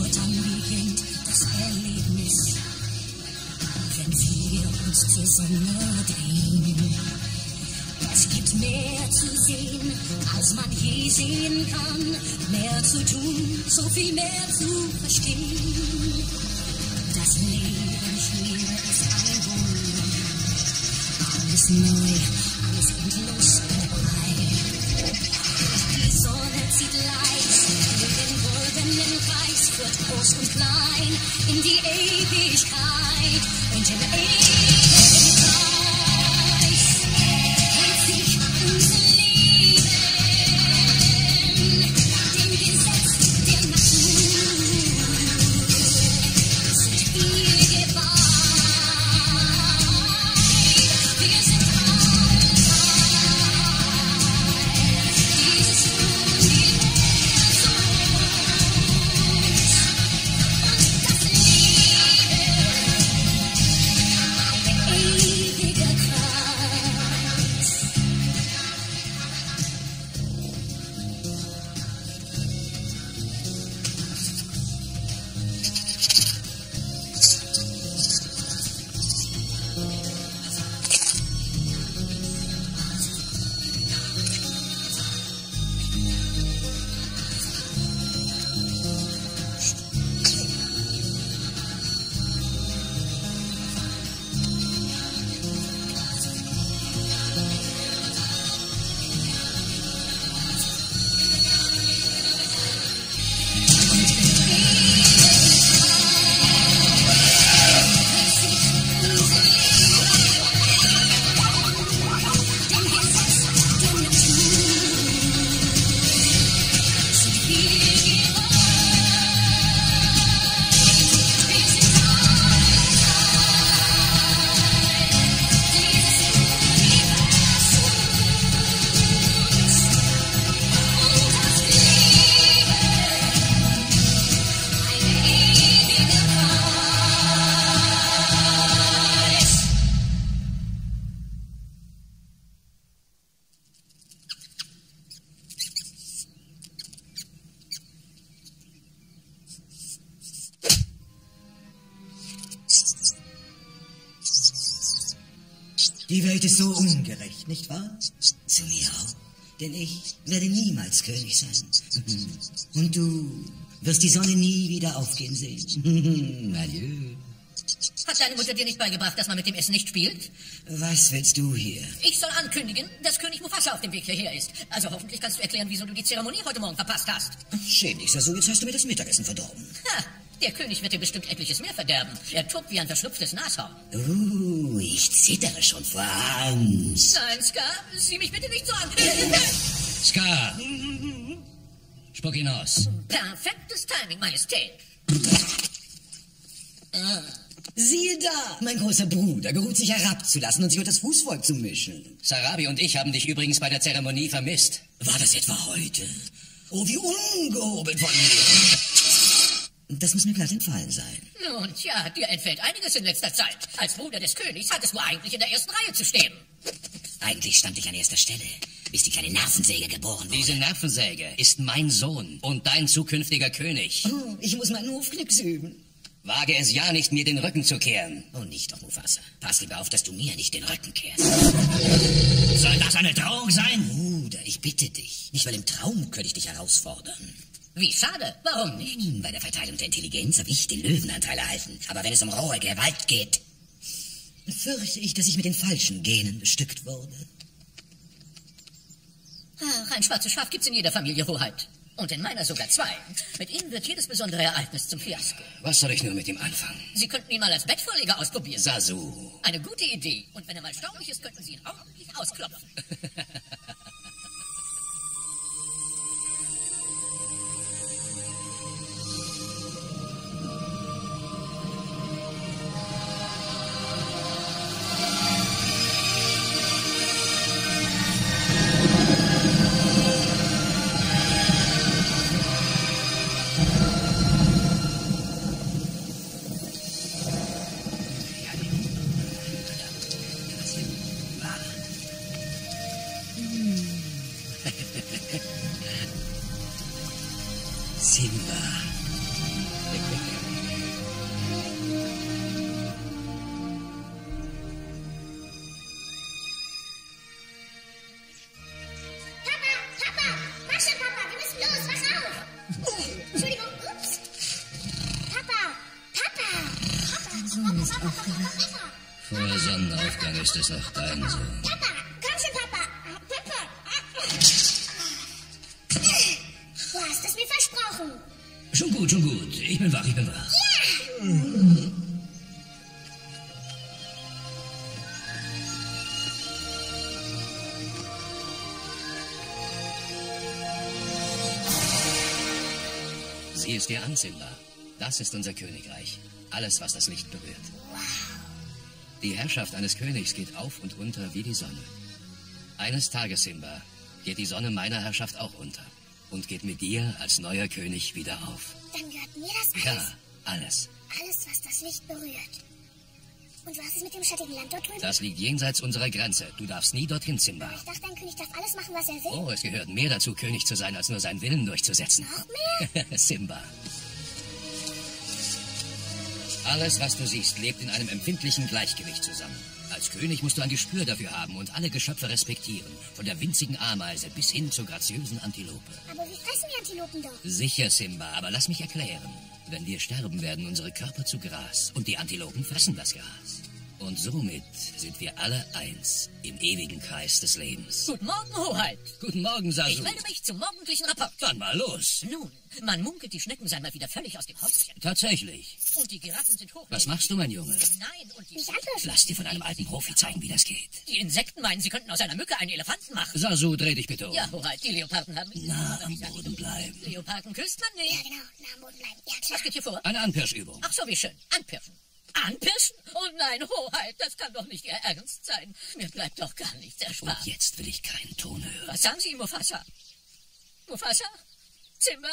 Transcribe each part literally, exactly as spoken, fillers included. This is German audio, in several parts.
Nur dann beginnt das Erlebnis, wenn wir uns zur Sonne drehen. Es gibt mehr zu sehen, als man je sehen kann. Mehr zu tun, so viel mehr zu verstehen. Das Leben hier ist ein Wunder. Alles neu, alles endlos vorbei. Die Sonne zieht leicht durch den goldenen Kreis, führt groß und klein in die Ewigkeit und in der ewigen Kreis. Hält sich unser Leben dem Gesetz der Natur. Sind wir geweiht, wir sind alle Teil dieses Universums. Und das Leben, ein ewiger Kreis. Die Welt ist so ungerecht, nicht wahr? Zu mir auch. Denn ich werde niemals König sein. Und du wirst die Sonne nie wieder aufgehen sehen. Adieu. Hat deine Mutter dir nicht beigebracht, dass man mit dem Essen nicht spielt? Was willst du hier? Ich soll ankündigen, dass König Mufasa auf dem Weg hierher ist. Also hoffentlich kannst du erklären, wieso du die Zeremonie heute Morgen verpasst hast. Schäm dich, so jetzt hast du mir das Mittagessen verdorben. Ha, der König wird dir bestimmt etliches mehr verderben. Er tobt wie ein verschlupftes Nashorn. Uh, ich zittere schon vor Angst. Nein, Scar, sieh mich bitte nicht so an. Scar! Spuck ihn aus. Perfektes Timing, Majestät. Ah, siehe da, mein großer Bruder geruht sich herabzulassen und sich unter das Fußvolk zu mischen. Sarabi und ich haben dich übrigens bei der Zeremonie vermisst. War das etwa heute? Oh, wie ungehobelt von mir. Das muss mir glatt entfallen sein. Nun, tja, dir entfällt einiges in letzter Zeit. Als Bruder des Königs hattest du eigentlich in der ersten Reihe zu stehen. Eigentlich stand ich an erster Stelle, bis die kleine Nervensäge geboren wurde. Diese Nervensäge ist mein Sohn und dein zukünftiger König. Oh, ich muss meinen Hofknicks üben. Wage es ja nicht, mir den Rücken zu kehren. Oh, nicht doch, Mufasa. Pass lieber auf, dass du mir nicht den Rücken kehrst. Soll das eine Drohung sein? Bruder, ich bitte dich. Nicht, weil im Traum könnte ich dich herausfordern. Wie schade, warum nicht? Hm, bei der Verteilung der Intelligenz habe ich den Löwenanteil erhalten. Aber wenn es um rohe Gewalt geht, fürchte ich, dass ich mit den falschen Genen bestückt wurde. Ach, ein schwarzes Schaf gibt's in jeder Familie, Hoheit. Und in meiner sogar zwei. Mit ihnen wird jedes besondere Ereignis zum Fiasko. Was soll ich nur mit ihm anfangen? Sie könnten ihn mal als Bettvorleger ausprobieren. Sasu. Eine gute Idee. Und wenn er mal staubig ist, könnten Sie ihn ordentlich ausklopfen. Simba, Vor Sonnenaufgang ist es auch dein Sohn. Papa, komm schon, Papa. Papa. Du hast es mir versprochen. Schon gut, schon gut. Ich bin wach, ich bin wach. Sieh es dir an, Simba. Das ist unser Königreich. Alles, was das Licht berührt. Die Herrschaft eines Königs geht auf und unter wie die Sonne. Eines Tages, Simba, geht die Sonne meiner Herrschaft auch unter. Und geht mit dir als neuer König wieder auf. Dann gehört mir das alles. Ja, alles. Alles, was das Licht berührt. Und was ist mit dem schattigen Land dort drüben? Das liegt jenseits unserer Grenze. Du darfst nie dorthin, Simba. Ich dachte, ein König darf alles machen, was er will. Oh, es gehört mehr dazu, König zu sein, als nur seinen Willen durchzusetzen. Noch mehr? Simba. Alles, was du siehst, lebt in einem empfindlichen Gleichgewicht zusammen. Als König musst du ein Gespür dafür haben und alle Geschöpfe respektieren. Von der winzigen Ameise bis hin zur graziösen Antilope. Aber wie fressen die Antilopen doch? Sicher, Simba, aber lass mich erklären. Wenn wir sterben, werden unsere Körper zu Gras und die Antilopen fressen das Gras. Und somit sind wir alle eins im ewigen Kreis des Lebens. Guten Morgen, Hoheit. Guten Morgen, Sasu. Ich melde mich zum morgendlichen Rapport. Dann mal los. Nun, man munkelt, die Schnecken seien mal wieder völlig aus dem Häuschen. Tatsächlich. Und die Giraffen sind hoch. Was machst du, mein Junge? Nein, und die... Nicht anpirschen. Lass dir von einem alten Profi zeigen, wie das geht. Die Insekten meinen, sie könnten aus einer Mücke einen Elefanten machen. Sasu, dreh dich bitte um. Ja, Hoheit, die Leoparden haben... Na, am Boden bleiben. Leoparden küsst man Ja, nicht. genau. Na, am Boden bleiben. Ja, klar. Was geht hier vor? Eine Anpirschübung. Ach so, wie schön. Anpirschen. Anpirschen? Oh nein, Hoheit, das kann doch nicht Ihr Ernst sein. Mir bleibt doch gar nichts erspart. Und jetzt will ich keinen Ton hören. Was sagen Sie, Mufasa? Mufasa? Simba?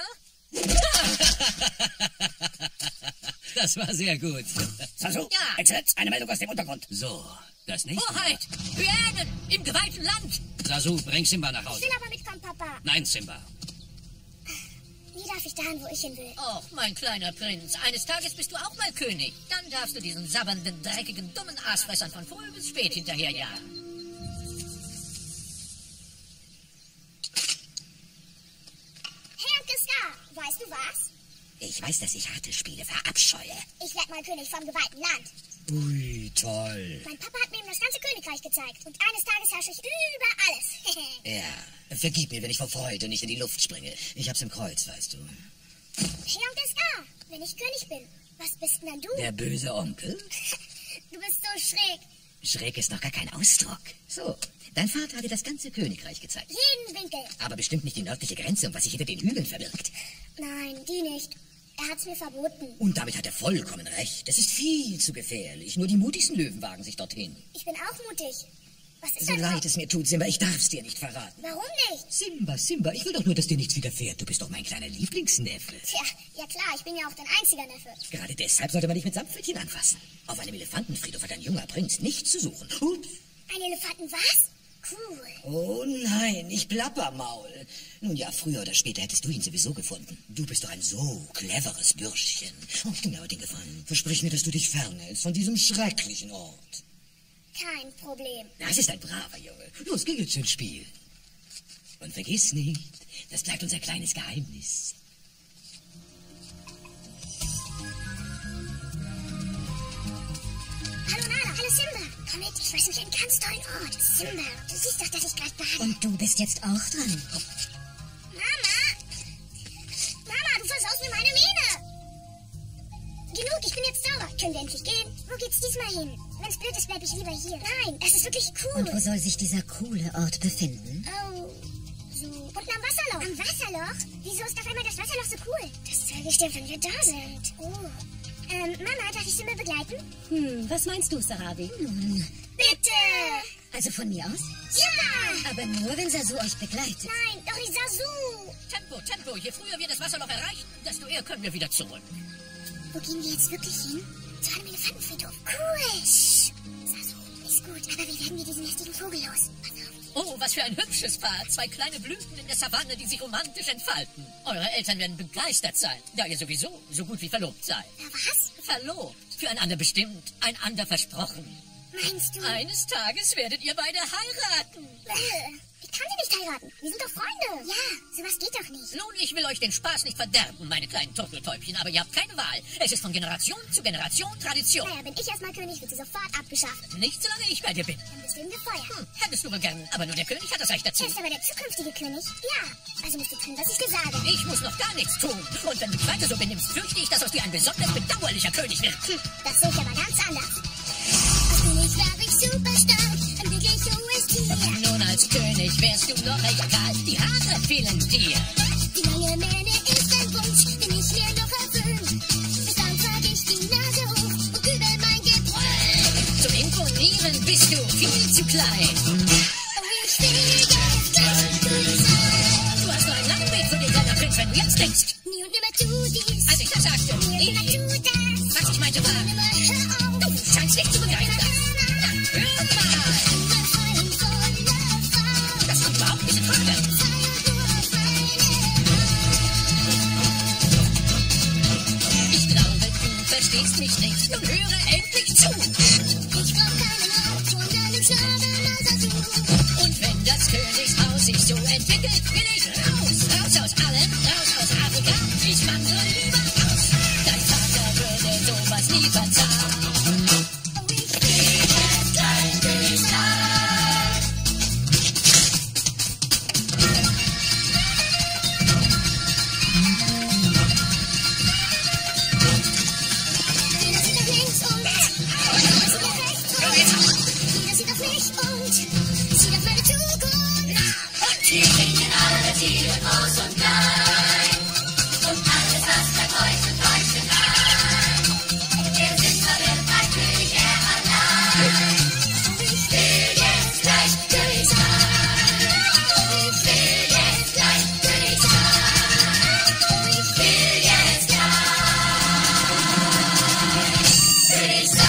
Das war sehr gut. Sasu, Ja. Exzellenz, eine Meldung aus dem Untergrund. So, das nächste Mal. Hoheit! Hyänen! Im geweihten Land! Sasu, bring Simba nach Ich Hause. will aber mitkommen, Papa. Nein, Simba. Nie darf ich dahin, wo ich hin will. Och, mein kleiner Prinz, eines Tages bist du auch mal König. Dann darfst du diesen sabbernden, dreckigen, dummen Aasfressern von früh bis spät hinterherjagen. Hey, Onkel Scar, weißt du was? Ich weiß, dass ich harte Spiele verabscheue. Ich werd mal König vom geweihten Land. Ui, toll. Mein Papa hat mir eben das ganze Königreich gezeigt. Und eines Tages herrsche ich über alles. Ja, vergib mir, wenn ich vor Freude nicht in die Luft springe. Ich hab's im Kreuz, weißt du. Hey, Onkel Scar, wenn ich König bin, was bist denn dann du? Der böse Onkel? Du bist so schräg. Schräg ist noch gar kein Ausdruck. So, dein Vater hat dir das ganze Königreich gezeigt. Jeden Winkel. Aber bestimmt nicht die nördliche Grenze und was sich hinter den Hügeln verbirgt. Nein, die nicht. Er hat's mir verboten. Und damit hat er vollkommen recht. Es ist viel zu gefährlich. Nur die mutigsten Löwen wagen sich dorthin. Ich bin auch mutig. Was ist So das? leid es mir tut, Simba, ich darf's dir nicht verraten. Warum nicht? Simba, Simba, ich will doch nur, dass dir nichts widerfährt. Du bist doch mein kleiner Lieblingsneffe. Tja, ja klar, ich bin ja auch dein einziger Neffe. Gerade deshalb sollte man dich mit Samtpfötchen anfassen. Auf einem Elefantenfriedhof hat ein junger Prinz nichts zu suchen. Und? Ein Elefanten was? Cool. Oh nein, ich Plappermaul. Nun ja, früher oder später hättest du ihn sowieso gefunden. Du bist doch ein so cleveres Bürschchen. Oh, tu mir aber den Gefallen. Versprich mir, dass du dich fernhältst von diesem schrecklichen Ort. Kein Problem. Das ist ein braver Junge. Los, geh jetzt ins Spiel. Und vergiss nicht, das bleibt unser kleines Geheimnis. Hallo Nala, hallo Simba. Komm mit, ich weiß nämlich einen ganz tollen Ort. Simba, du siehst doch, dass ich gerade bade. Und du bist jetzt auch dran. Mama! Mama, du versaust mir meine Mähne! Genug, ich bin jetzt sauber. Können wir endlich gehen? Wo geht's diesmal hin? Wenn's blöd ist, bleib ich lieber hier. Nein, es ist wirklich cool. Und wo soll sich dieser coole Ort befinden? Oh, so. Unten am Wasserloch. Am Wasserloch? Wieso ist auf einmal das Wasserloch so cool? Das zeige ich dir, wenn wir da sind. Oh. Ähm, Mama, darf ich Simba begleiten? Hm, was meinst du, Sarabi? Nun, Bitte! also von mir aus? Ja! Aber nur, wenn Sasu euch begleitet. Nein, doch nicht Sasu! Tempo, Tempo, je früher wir das Wasserloch erreichen, desto eher können wir wieder zurück. Wo gehen wir jetzt wirklich hin? Zu einem Elefantenfriedhof. Cool! Shh. Sasu, ist gut, aber wie werden wir diesen lästigen Vogel los? Pass auf. Oh, was für ein hübsches Paar. Zwei kleine Blüten in der Savanne, die sich romantisch entfalten. Eure Eltern werden begeistert sein, da ihr sowieso so gut wie verlobt seid. Na was? Verlobt. Füreinander bestimmt, einander versprochen. Meinst du? Eines Tages werdet ihr beide heiraten. Äh, Wie kann sie nicht heiraten. Wir sind doch Freunde. Ja, sowas geht doch nicht. Nun, ich will euch den Spaß nicht verderben, meine kleinen Turteltäubchen, aber ihr habt keine Wahl. Es ist von Generation zu Generation Tradition. Naja, bin ich erstmal König, wird sie sofort abgeschafft. Nicht solange ich bei dir bin. Dann bist du ihm gefeuert. Hm, hättest du wohl gern, aber nur der König hat das Recht dazu. Er ist aber der zukünftige König. Ja, also musst du tun, was ich dir sage. Ich muss noch gar nichts tun. Und wenn du dich weiter so benimmst, fürchte ich, dass aus dir ein besonders bedauerlicher König wird. Hm, das sehe ich aber ganz anders. Als König war ich super stark, ein wirklich hohes Tier. Nun als König wärst du noch recht kalt, die Haare fehlen dir. Die lange Mähne ist ein Wunsch, den ich mir noch erfüllt. Bis dann trage ich die Nase hoch und übe mein Gebrüll. Zum Imponieren bist du viel zu klein. Oh, ich will jetzt gleich König sein. Du hast nur einen langen Weg für den kleiner Prinz, wenn du jetzt denkst. Nie und nimmer tu dies. Als ich das sagte, Nie und nimmer tu das. was ich meinte war, Nimmer hör auf. du scheinst nicht zu begeistern. Na, hör mal, Immer fallen voller Faust. das kommt überhaupt nicht in Frage. Ich glaube, du verstehst mich nicht. Nun höre endlich zu. Ich brauch keinen Rat von deinem Schnabel, Und wenn das Königshaus sich so entwickelt, will ich raus. Raus aus allem, raus aus Afrika. Ich wandere lieber aus. Dein Vater würde sowas nie verzeihen. Oh, ich will jetzt gleich König sein. Jeder sieht auf links und jeder sieht auf rechts und jeder sieht auf mich und sieht auf meine Zukunft. Und hier singen alle Tiere groß und klein. Und alles, was da kreucht und leuchtet ein. Der Sinn verwirrt mein König, er allein. Oh, ich will jetzt gleich König sein. Oh, ich will jetzt gleich König sein. Oh, ich will jetzt gleich König sein.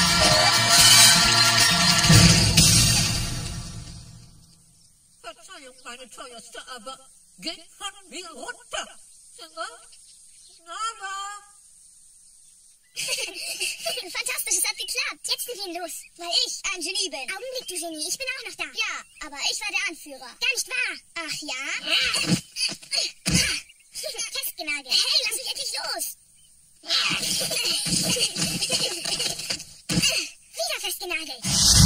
Verzeihung, meine teuerste, aber geht von mir runter. Aber... Fantastisch, es hat geklappt. Jetzt sind wir los, weil ich ein Genie bin. Augenblick, du Genie, ich bin auch noch da. Ja, aber ich war der Anführer. Gar nicht wahr. Ach ja? Festgenagelt. Hey, lass mich endlich los. Wieder festgenagelt.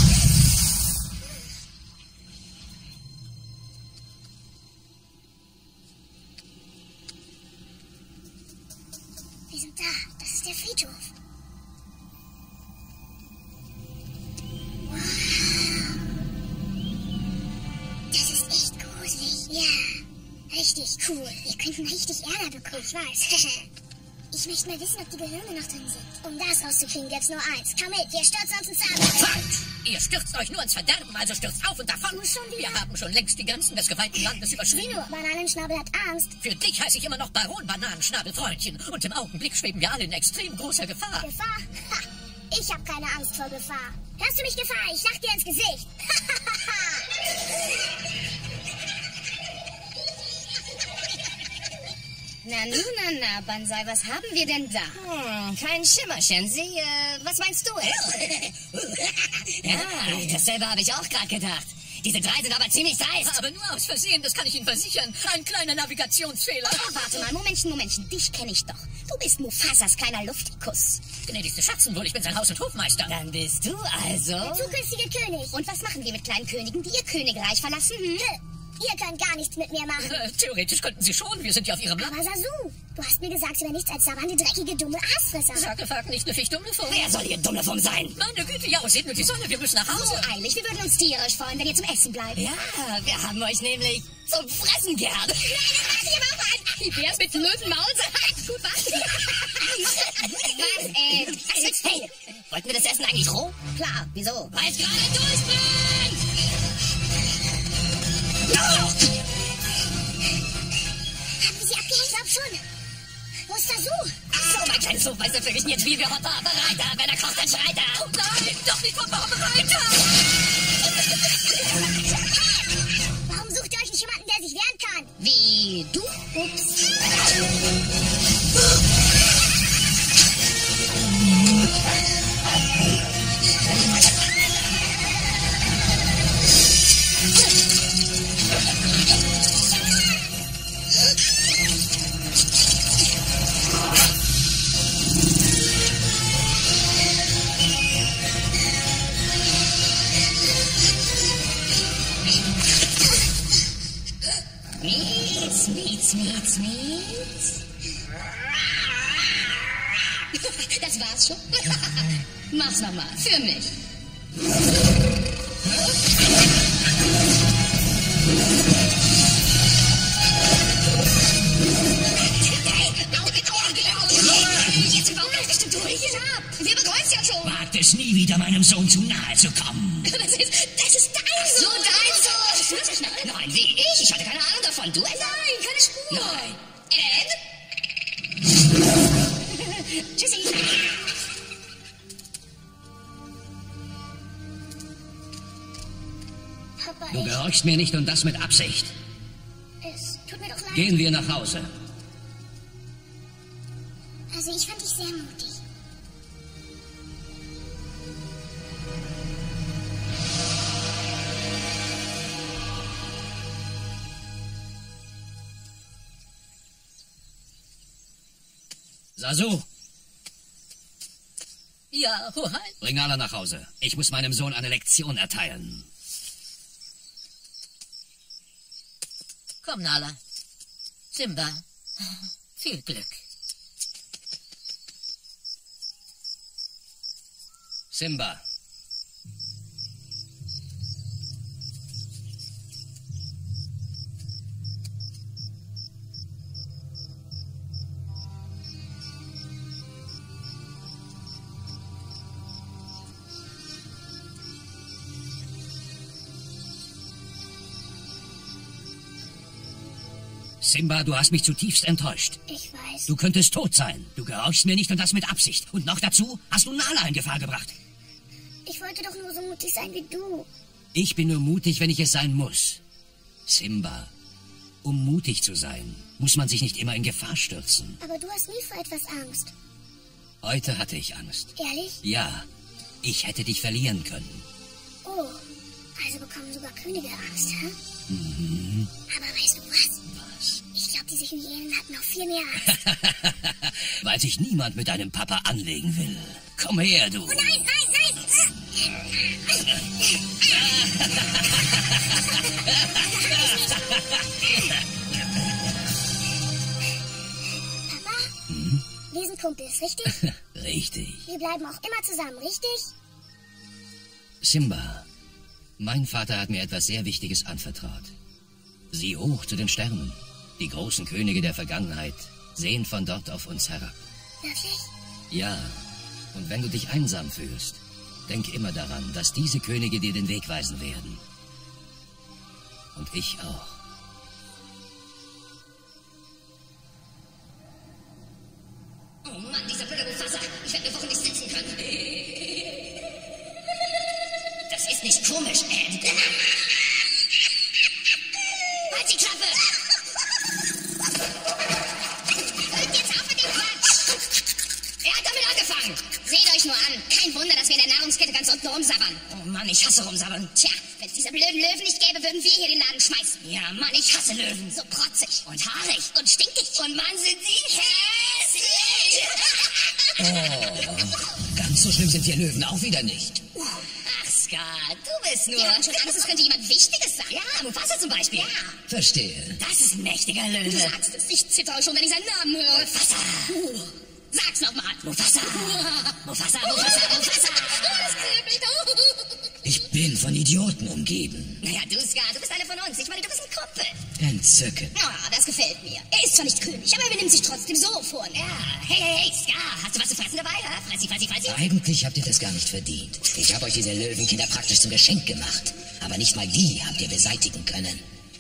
Wir sind da. Das ist der Friedhof. Das ist echt gruselig. Ja, richtig cool. Wir könnten richtig Ärger bekommen. Ich weiß. Ich möchte mal wissen, ob die Gehirne noch drin sind. Um das rauszukriegen, gibt's nur eins. Komm mit, wir stürzen uns ins Abend. Falsch! Ihr stürzt euch nur ins Verderben, also stürzt auf und davon. Muss schon wieder. Wir haben schon längst die Grenzen des geweihten Landes überschritten. Sino, Bananenschnabel hat Angst. Für dich heiße ich immer noch Baron Bananenschnabelfreundchen. Und im Augenblick schweben wir alle in extrem großer Gefahr. Gefahr? Ha, ich habe keine Angst vor Gefahr. Hörst du mich Gefahr? Ich lach dir ins Gesicht. Na nu, na na, Banzai, was haben wir denn da? Hm, kein Schimmerchen. Sie, äh, was meinst du? Ja, dasselbe habe ich auch gerade gedacht. Diese drei sind aber ziemlich dreist. Aber nur aus Versehen, das kann ich Ihnen versichern. Ein kleiner Navigationsfehler. Oh, warte mal, Momentchen, Momentchen. Dich kenne ich doch. Du bist Mufasas kleiner Luftkuss. Gnädigste Schatzenwohl, ich bin sein Haus- und Hofmeister. Dann bist du also... Der zukünftige König. Und was machen wir mit kleinen Königen, die ihr Königreich verlassen? Hm? Ihr könnt gar nichts mit mir machen. Äh, theoretisch könnten Sie schon, wir sind ja auf Ihrem Land. Aber Sasu, du hast mir gesagt, sie wäre nichts als Savante, dreckige, dumme Aasfresser. Sarkophag nicht eine Fichtdumme vor. Wer soll hier dumme vom sein? Meine Güte, ja, es segnet die Sonne, wir müssen nach So Hause. eilig, wir würden uns tierisch freuen, wenn ihr zum Essen bleibt. Ja, wir haben euch nämlich zum Fressen gern. Nein, das ich aber auch ein. Wie wär's mit Löwenmaul? Gut, was? Was, äh, was willst du? Hey, wollten wir das Essen eigentlich roh? Klar, wieso? Weil es gerade durchbrennt! Haben wir sie abgehängt? Ich glaub schon. Wo ist Sasu? Ach so, mein kleines Hofmeister für jetzt wie wir Hopper, Bereiter. Wenn er kocht, dann schreit er. Oh nein, doch nicht Hopper, Bereiter. Warum sucht ihr euch nicht jemanden, der sich wehren kann? Wie du? Ups. Mietz, mietz, mietz, mietz. Das war's schon. Mach's nochmal. Für mich. Jetzt überhaupt nicht bestimmt durch. Wir begrüßen ja schon. Wagt es nie wieder, meinem Sohn zu nahe zu kommen. Das ist, das ist dein Sohn. So, dein Sohn. Nein, nein, wie ich? Ich hatte keine Ahnung davon. Du, Ed? Nein, keine Spur. Nein. Ed? Tschüssi. Papa, Du ich, gehorchst mir nicht und das mit Absicht. es tut mir doch leid. Gehen wir nach Hause. Also ich fand dich sehr mutig. Sasu, Ja, Hoheit. bring Nala nach Hause. Ich muss meinem Sohn eine Lektion erteilen. Komm, Nala. Simba. Viel Glück. Simba. Simba, du hast mich zutiefst enttäuscht. Ich weiß. Du könntest tot sein. Du gehorchst mir nicht und das mit Absicht. Und noch dazu hast du Nala in Gefahr gebracht. Ich wollte doch nur so mutig sein wie du. Ich bin nur mutig, wenn ich es sein muss. Simba, um mutig zu sein, muss man sich nicht immer in Gefahr stürzen. Aber du hast nie vor etwas Angst. Heute hatte ich Angst. Ehrlich? Ja, ich hätte dich verlieren können. Oh, also bekommen sogar Könige Angst, hä? Mhm. Aber weißt du was? Was? Ich glaube, diese Hyänen hatten noch viel mehr Angst. Weil sich niemand mit deinem Papa anlegen will. Komm her, du. Oh nein, nein, nein! Papa? Hm? Wir sind Kumpels, richtig? Richtig. Wir bleiben auch immer zusammen, richtig? Simba, mein Vater hat mir etwas sehr Wichtiges anvertraut. Sieh hoch zu den Sternen. Die großen Könige der Vergangenheit sehen von dort auf uns herab. Wirklich? Ja, und wenn du dich einsam fühlst, denk immer daran, dass diese Könige dir den Weg weisen werden. Und ich auch. Oh Mann, dieser blöde Mufasa. Ich werde eine Woche nicht sitzen können. Das ist nicht komisch, Ed. Halt die Klappe! Hört jetzt auf mit dem Quatsch. Er hat damit angefangen. Seht euch nur an. Kein Wunder, dass wir in der Nahrungskette ganz unten rumsabbern. Oh Mann, ich hasse rumsabbern. Tja, wenn es diese blöden Löwen nicht gäbe, würden wir hier den Laden schmeißen. Ja, Mann, ich hasse Löwen. So protzig. Und haarig. Und stinkig. Und Mann, sind sie hässlich. Oh, ganz so schlimm sind wir Löwen auch wieder nicht. Ach, Skat, du bist nur... Wir hatten schon Angst, es könnte jemand Wichtiges sein. Ja, Mufasa zum Beispiel. Ja. Verstehe. Das ist ein mächtiger Du Löwe. sagst es. Ich zittere schon, wenn ich seinen Namen höre. Mufasa. Sag's nochmal. Mufasa. Mufasa, Mufasa, Mufasa. Das kribbelt. Ich bin von Idioten umgeben. Naja, du, Skat, du bist eine von uns. Ich meine, du bist ein Kumpel. Entzückend. Ah, das gefällt mir. Er ist zwar nicht König, aber er benimmt sich trotzdem so vor. Ja, hey, hey, hey, Skat, hast du was zu fressen dabei? Ja? Fressi, fressi, fressi. Eigentlich habt ihr das gar nicht verdient. Ich habe euch diese Löwenkinder praktisch zum Geschenk gemacht. Aber nicht mal die habt ihr beseitigen können.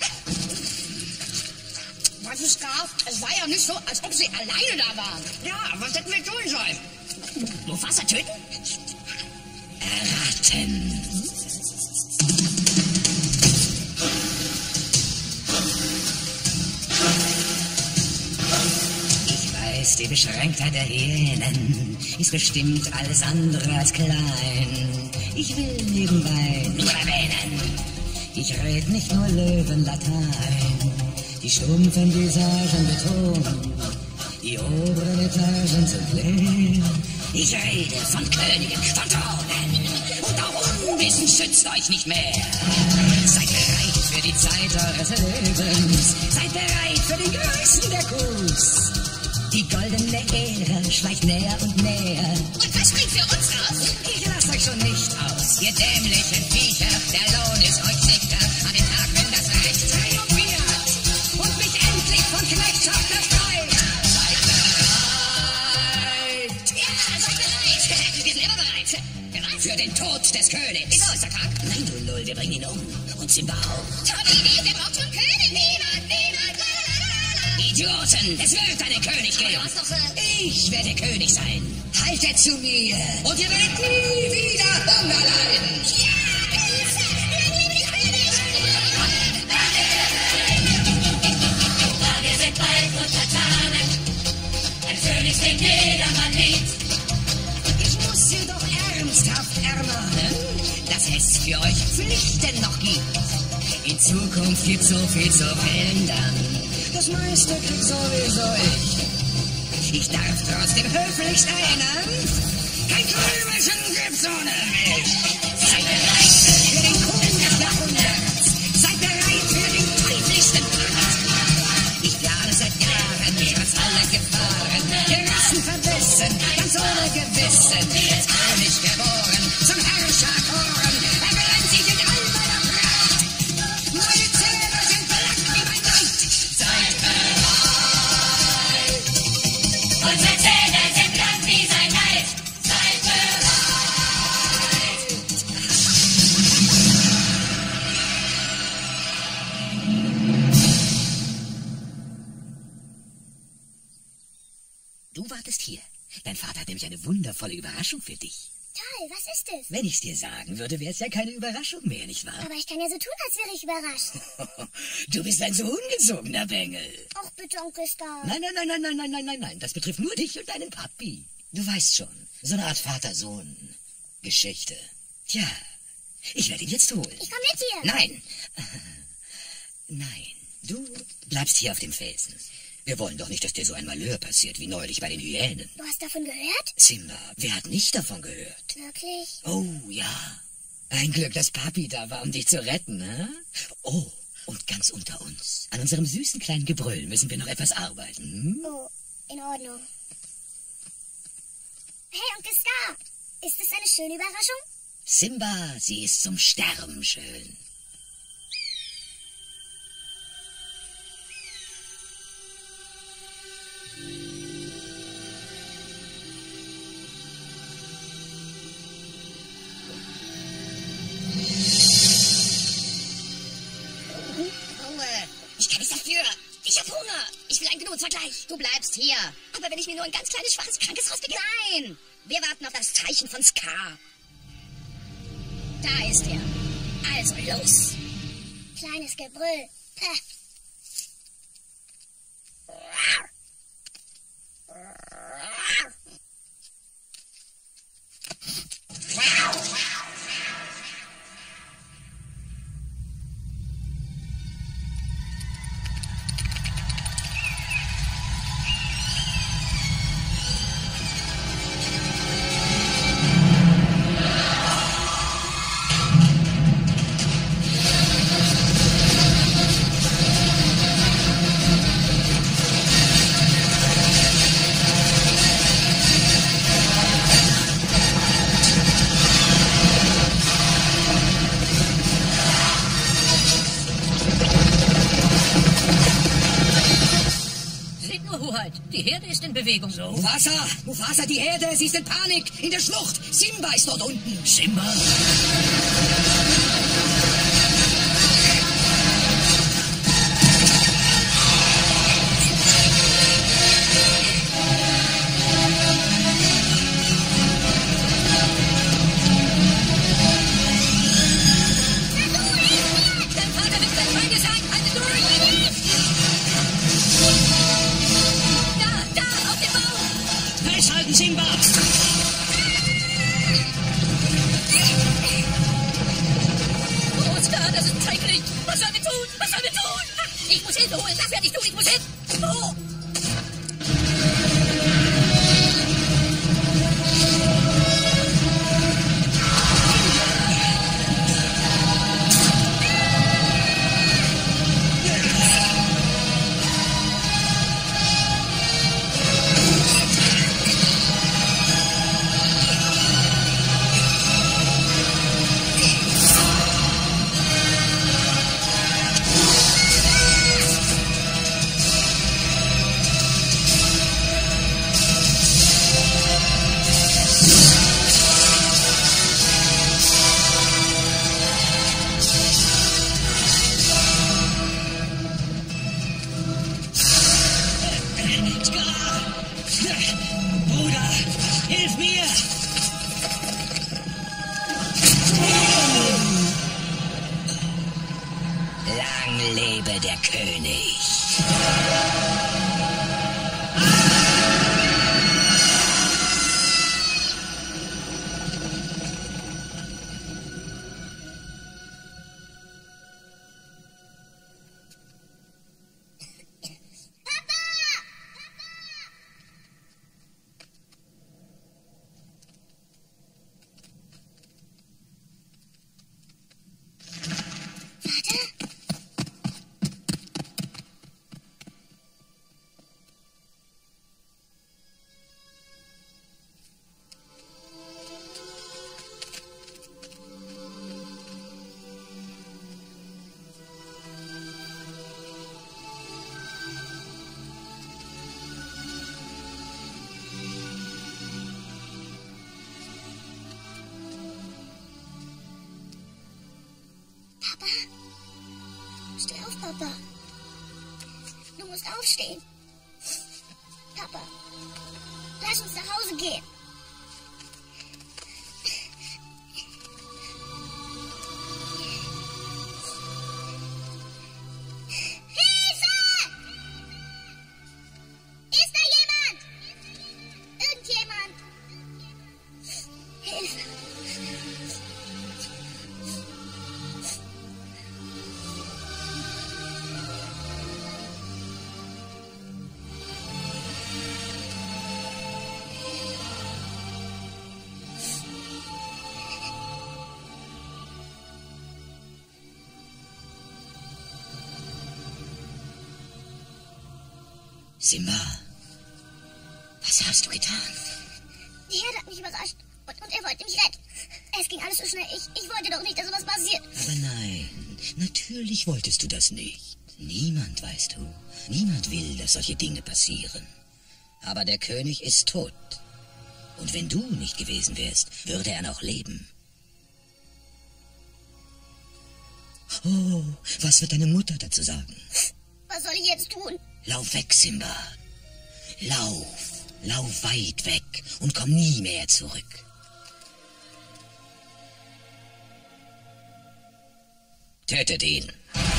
Was ist gar? Es war ja nicht so, als ob sie alleine da waren. Ja, was hätten wir tun sollen? Mufasa töten? Erraten. Ich weiß, die Beschränktheit der Hyänen ist bestimmt alles andere als klein. Ich will nebenbei nur erwähnen, ich red nicht nur Löwenlatein. Die stumpfen Visagen Beton, die oberen Etagen sind leer. Ich rede von Königen, von Thronen. Und auch Unwissen schützt euch nicht mehr. Seid bereit die Zeit eures Lebens. Seid bereit für den größten der Coups. Die goldene Ära schleicht näher und näher. Und was springt für uns raus? Ich lass euch schon nicht aus, ihr dämlichen Viecher. Der Lohn ist euch sicher an dem Tag, wenn das Recht triumphiert und mich endlich von Knechtschaft befreit. Seid bereit! Ja, seid bereit. Wir sind immer bereit. Bereit? Für den Tod des Königs. Wieso ist er krank? Nein, du Null, wir bringen ihn um. Und Simba auch. Tolle Idee, der braucht schon König. Niemand, niemand, lalalala. Idioten, es wird einen König Aber geben. du hast doch, äh, Ich werde König sein. Haltet zu mir. Und ihr werdet nie wieder Hunger leiden. Wir sind bald untertanen. Ein König, den jedermann liebt. Ich muss Sie doch ernsthaft ermahnen, dass es für euch Pflichten noch gibt. In Zukunft gibt's so viel zu verändern. Das meiste krieg sowieso ich. Ich darf trotzdem höflichst erinnern, kein Krümelchen gibt's ohne mich. Seid bereit für den Kuh des Jahrhunderts. Seid bereit für den teuflischsten Part. Ich plane seit Jahren, trotz aller Gefahren, gerissen, verbissen, ganz ohne Gewissen. Als König geboren, zum Herrscher erkoren, ergrenzt sich in all meiner Pracht. Meine Zähne sind blank wie mein Leid. Seid bereit. Unsere Zähne sind lang wie sein Leid. Seid bereit. Du wartest hier. Dein Vater hat nämlich eine wundervolle Überraschung für dich. Toll, was ist es? Wenn ich's dir sagen würde, wäre es ja keine Überraschung mehr, nicht wahr? Aber ich kann ja so tun, als wäre ich überrascht. Du bist ein so ungezogener Bengel. Ach bitte, Onkel Star. Nein, nein, nein, nein, nein, nein, nein, nein, nein. Das betrifft nur dich und deinen Papi. Du weißt schon, so eine Art Vater-Sohn-Geschichte. Tja, ich werde ihn jetzt holen. Ich komm mit dir. Nein. Nein, du bleibst hier auf dem Felsen. Wir wollen doch nicht, dass dir so ein Malheur passiert wie neulich bei den Hyänen. Du hast davon gehört? Simba, wer hat nicht davon gehört? Wirklich? Oh, ja. Ein Glück, dass Papi da war, um dich zu retten, hä? Oh, und ganz unter uns, an unserem süßen kleinen Gebrüll müssen wir noch etwas arbeiten. Hm? Oh, in Ordnung. Hey, Onkel Star. Ist es eine schöne Überraschung? Simba, sie ist zum Sterben schön. Ich kann nichts dafür. Ich hab Hunger. Ich will ein Genussvergleich. Du bleibst hier. Aber wenn ich mir nur ein ganz kleines, schwaches Krankeshaus beginne... Nein! Wir warten auf das Zeichen von Scar. Da ist er. Also los. Kleines Gebrüll. Pah. Die Herde ist in Bewegung. So. Mufasa, Mufasa, die Herde, sie ist in Panik, in der Schlucht. Simba ist dort unten. Simba? Dein Vater wird gleich bei dir sein. Halte durch. Da, da, auf dem Baum. Festhalten, Simba! Oscar, das ist schrecklich. Was sollen wir tun? Was sollen wir tun? Ich muss Hilfe holen. Das werde ich tun. Ich muss hin. Oh. Lang lebe der König. Steh auf, Papa. Du musst aufstehen. Papa, lass uns nach Hause gehen. Hilfe! Ist da jemand? Irgendjemand? Hilfe! Simba, was hast du getan? Die Herde hat mich überrascht und, und er wollte mich retten. Es ging alles so schnell. Ich, ich wollte doch nicht, dass sowas passiert. Aber nein, natürlich wolltest du das nicht. Niemand, weißt du, niemand will, dass solche Dinge passieren. Aber der König ist tot. Und wenn du nicht gewesen wärst, würde er noch leben. Oh, was wird deine Mutter dazu sagen? Was soll ich jetzt tun? Lauf weg, Simba. Lauf, lauf weit weg und komm nie mehr zurück. Tötet ihn.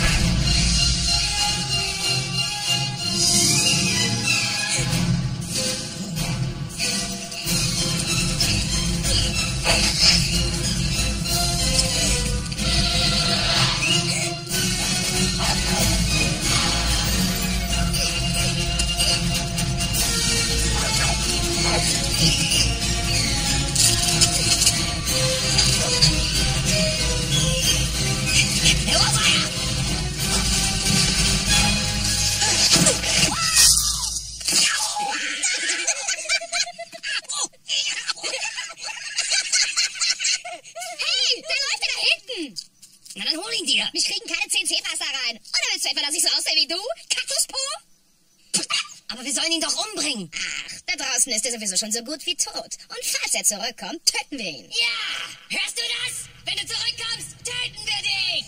Na dann hol ihn dir. Mich kriegen keine zehn Zebras da rein. Oder willst du etwa, dass ich so aussehe wie du? Kaktuspo? Aber wir sollen ihn doch umbringen. Ach, da draußen ist er sowieso schon so gut wie tot. Und falls er zurückkommt, töten wir ihn. Ja, hörst du das? Wenn du zurückkommst, töten wir dich.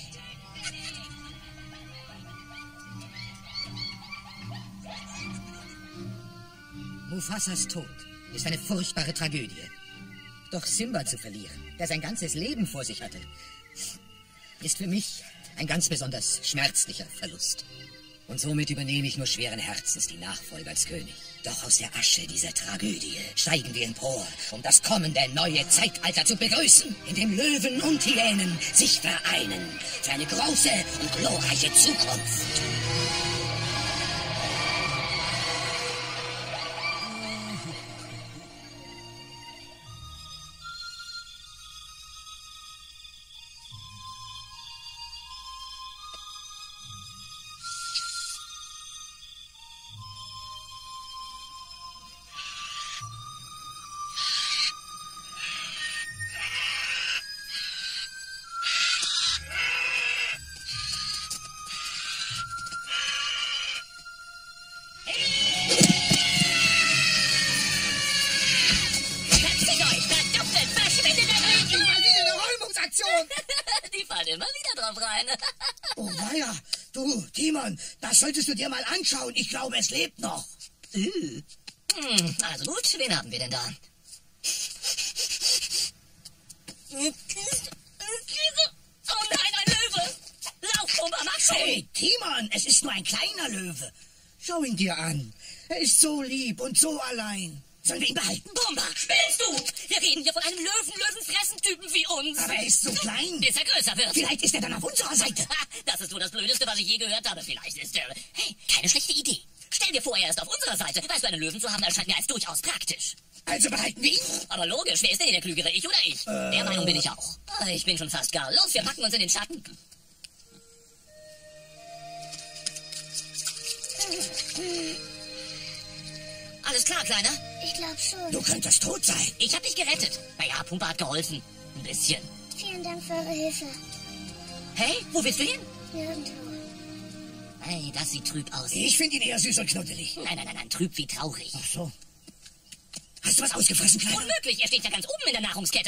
Mufasas Tod ist eine furchtbare Tragödie. Doch Simba zu verlieren, der sein ganzes Leben vor sich hatte, ist für mich ein ganz besonders schmerzlicher Verlust. Und somit übernehme ich nur schweren Herzens die Nachfolge als König. Doch aus der Asche dieser Tragödie steigen wir empor, um das kommende neue Zeitalter zu begrüßen, in dem Löwen und Hyänen sich vereinen für eine große und glorreiche Zukunft. Die fallen immer wieder drauf rein. Oh weia, du, Timon, das solltest du dir mal anschauen. Ich glaube, es lebt noch. Hm, also gut, wen haben wir denn da? Oh nein, ein Löwe! Lauf, Pumba, mach schon. Hey, Timon, es ist nur ein kleiner Löwe. Schau ihn dir an. Er ist so lieb und so allein. Sollen wir ihn behalten? Pumba, spinnst du? Wir reden hier von einem Löwen, Löwenfressen-Typen wie uns. Aber er ist so klein. Bis er größer wird. Vielleicht ist er dann auf unserer Seite. Ha, das ist wohl das Blödeste, was ich je gehört habe. Vielleicht ist er... Hey, keine schlechte Idee. Stell dir vor, er ist auf unserer Seite. Weißt du, einen Löwen zu haben, erscheint mir als durchaus praktisch. Also behalten wir ihn? Aber logisch, wer ist denn der Klügere, ich oder ich? Äh. Der Meinung bin ich auch. Ah, Ich bin schon fast gar. Los, wir packen uns in den Schatten. Alles klar, Kleiner? Ich glaube schon. Du könntest tot sein. Ich hab dich gerettet. Naja, Pumpa hat geholfen. Ein bisschen. Vielen Dank für eure Hilfe. Hey, wo willst du hin? Nirgendwo. Hey, das sieht trüb aus. Ich finde ihn eher süß und knuddelig. Nein, nein, nein, nein, trüb wie traurig. Ach so. Hast du was ausgefressen, Kleiner? Unmöglich, er steht ja ganz oben in der Nahrungskette.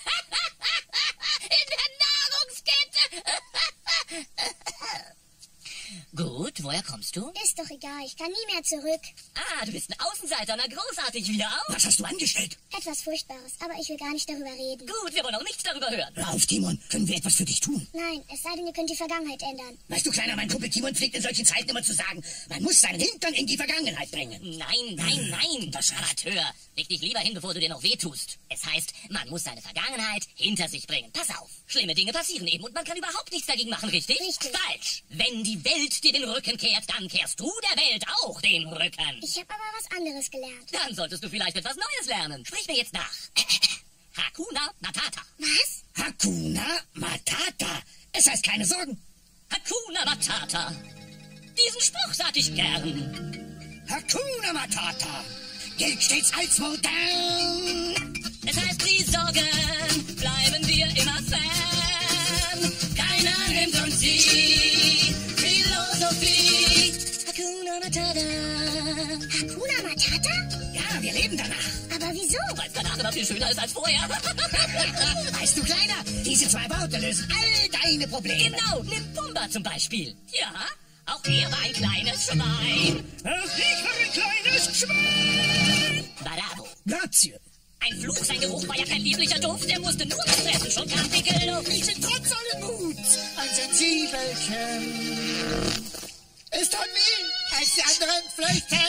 In der Nahrungskette. Gut, woher kommst du? Ist doch egal, ich kann nie mehr zurück. Ah, du bist ein Außenseiter, na großartig, wieder auch. Was hast du angestellt? Etwas Furchtbares, aber ich will gar nicht darüber reden. Gut, wir wollen auch nichts darüber hören. Hör auf, Timon. Können wir etwas für dich tun? Nein, es sei denn, ihr könnt die Vergangenheit ändern. Weißt du, Kleiner, mein Kumpel Timon pflegt in solchen Zeiten immer zu sagen, man muss seinen Hintern in die Vergangenheit bringen. Nein, nein, nein, Das Amateur. Leg dich lieber hin, bevor du dir noch wehtust. Es heißt, man muss seine Vergangenheit hinter sich bringen. Pass auf, schlimme Dinge passieren eben und man kann überhaupt nichts dagegen machen, richtig? Richtig. Falsch. Wenn die Welt dir den Rücken kehrt, dann kehrst du der Welt auch den Rücken. Ich habe aber was anderes gelernt. Dann solltest du vielleicht etwas Neues lernen. Sprich mir jetzt nach. Hakuna Matata. Was? Hakuna Matata. Es heißt keine Sorgen. Hakuna Matata. Diesen Spruch sag ich gern. Hakuna Matata. Gilt stets als modern. Es heißt, die Sorgen bleiben wir immer fern. Keiner nimmt uns die Philosophie. Hakuna Matata. Hakuna Matata? Ja, wir leben danach. Aber wieso? Weil es danach immer viel schöner ist als vorher. Weißt du, Kleiner, diese zwei Worte lösen all deine Probleme. Genau, nimm Pumba zum Beispiel. Ja, auch er war ein kleines Schwein. Auch ich war ein kleines Schwein. Bravo. Grazie. Ein Fluch, sein Geruch war ja kein lieblicher Duft. Er musste nur was fressen, schon kam dicke Luft. Ich bin trotz allem Muts ein Sensibelchen. Es tat weh, als die anderen flüchteten.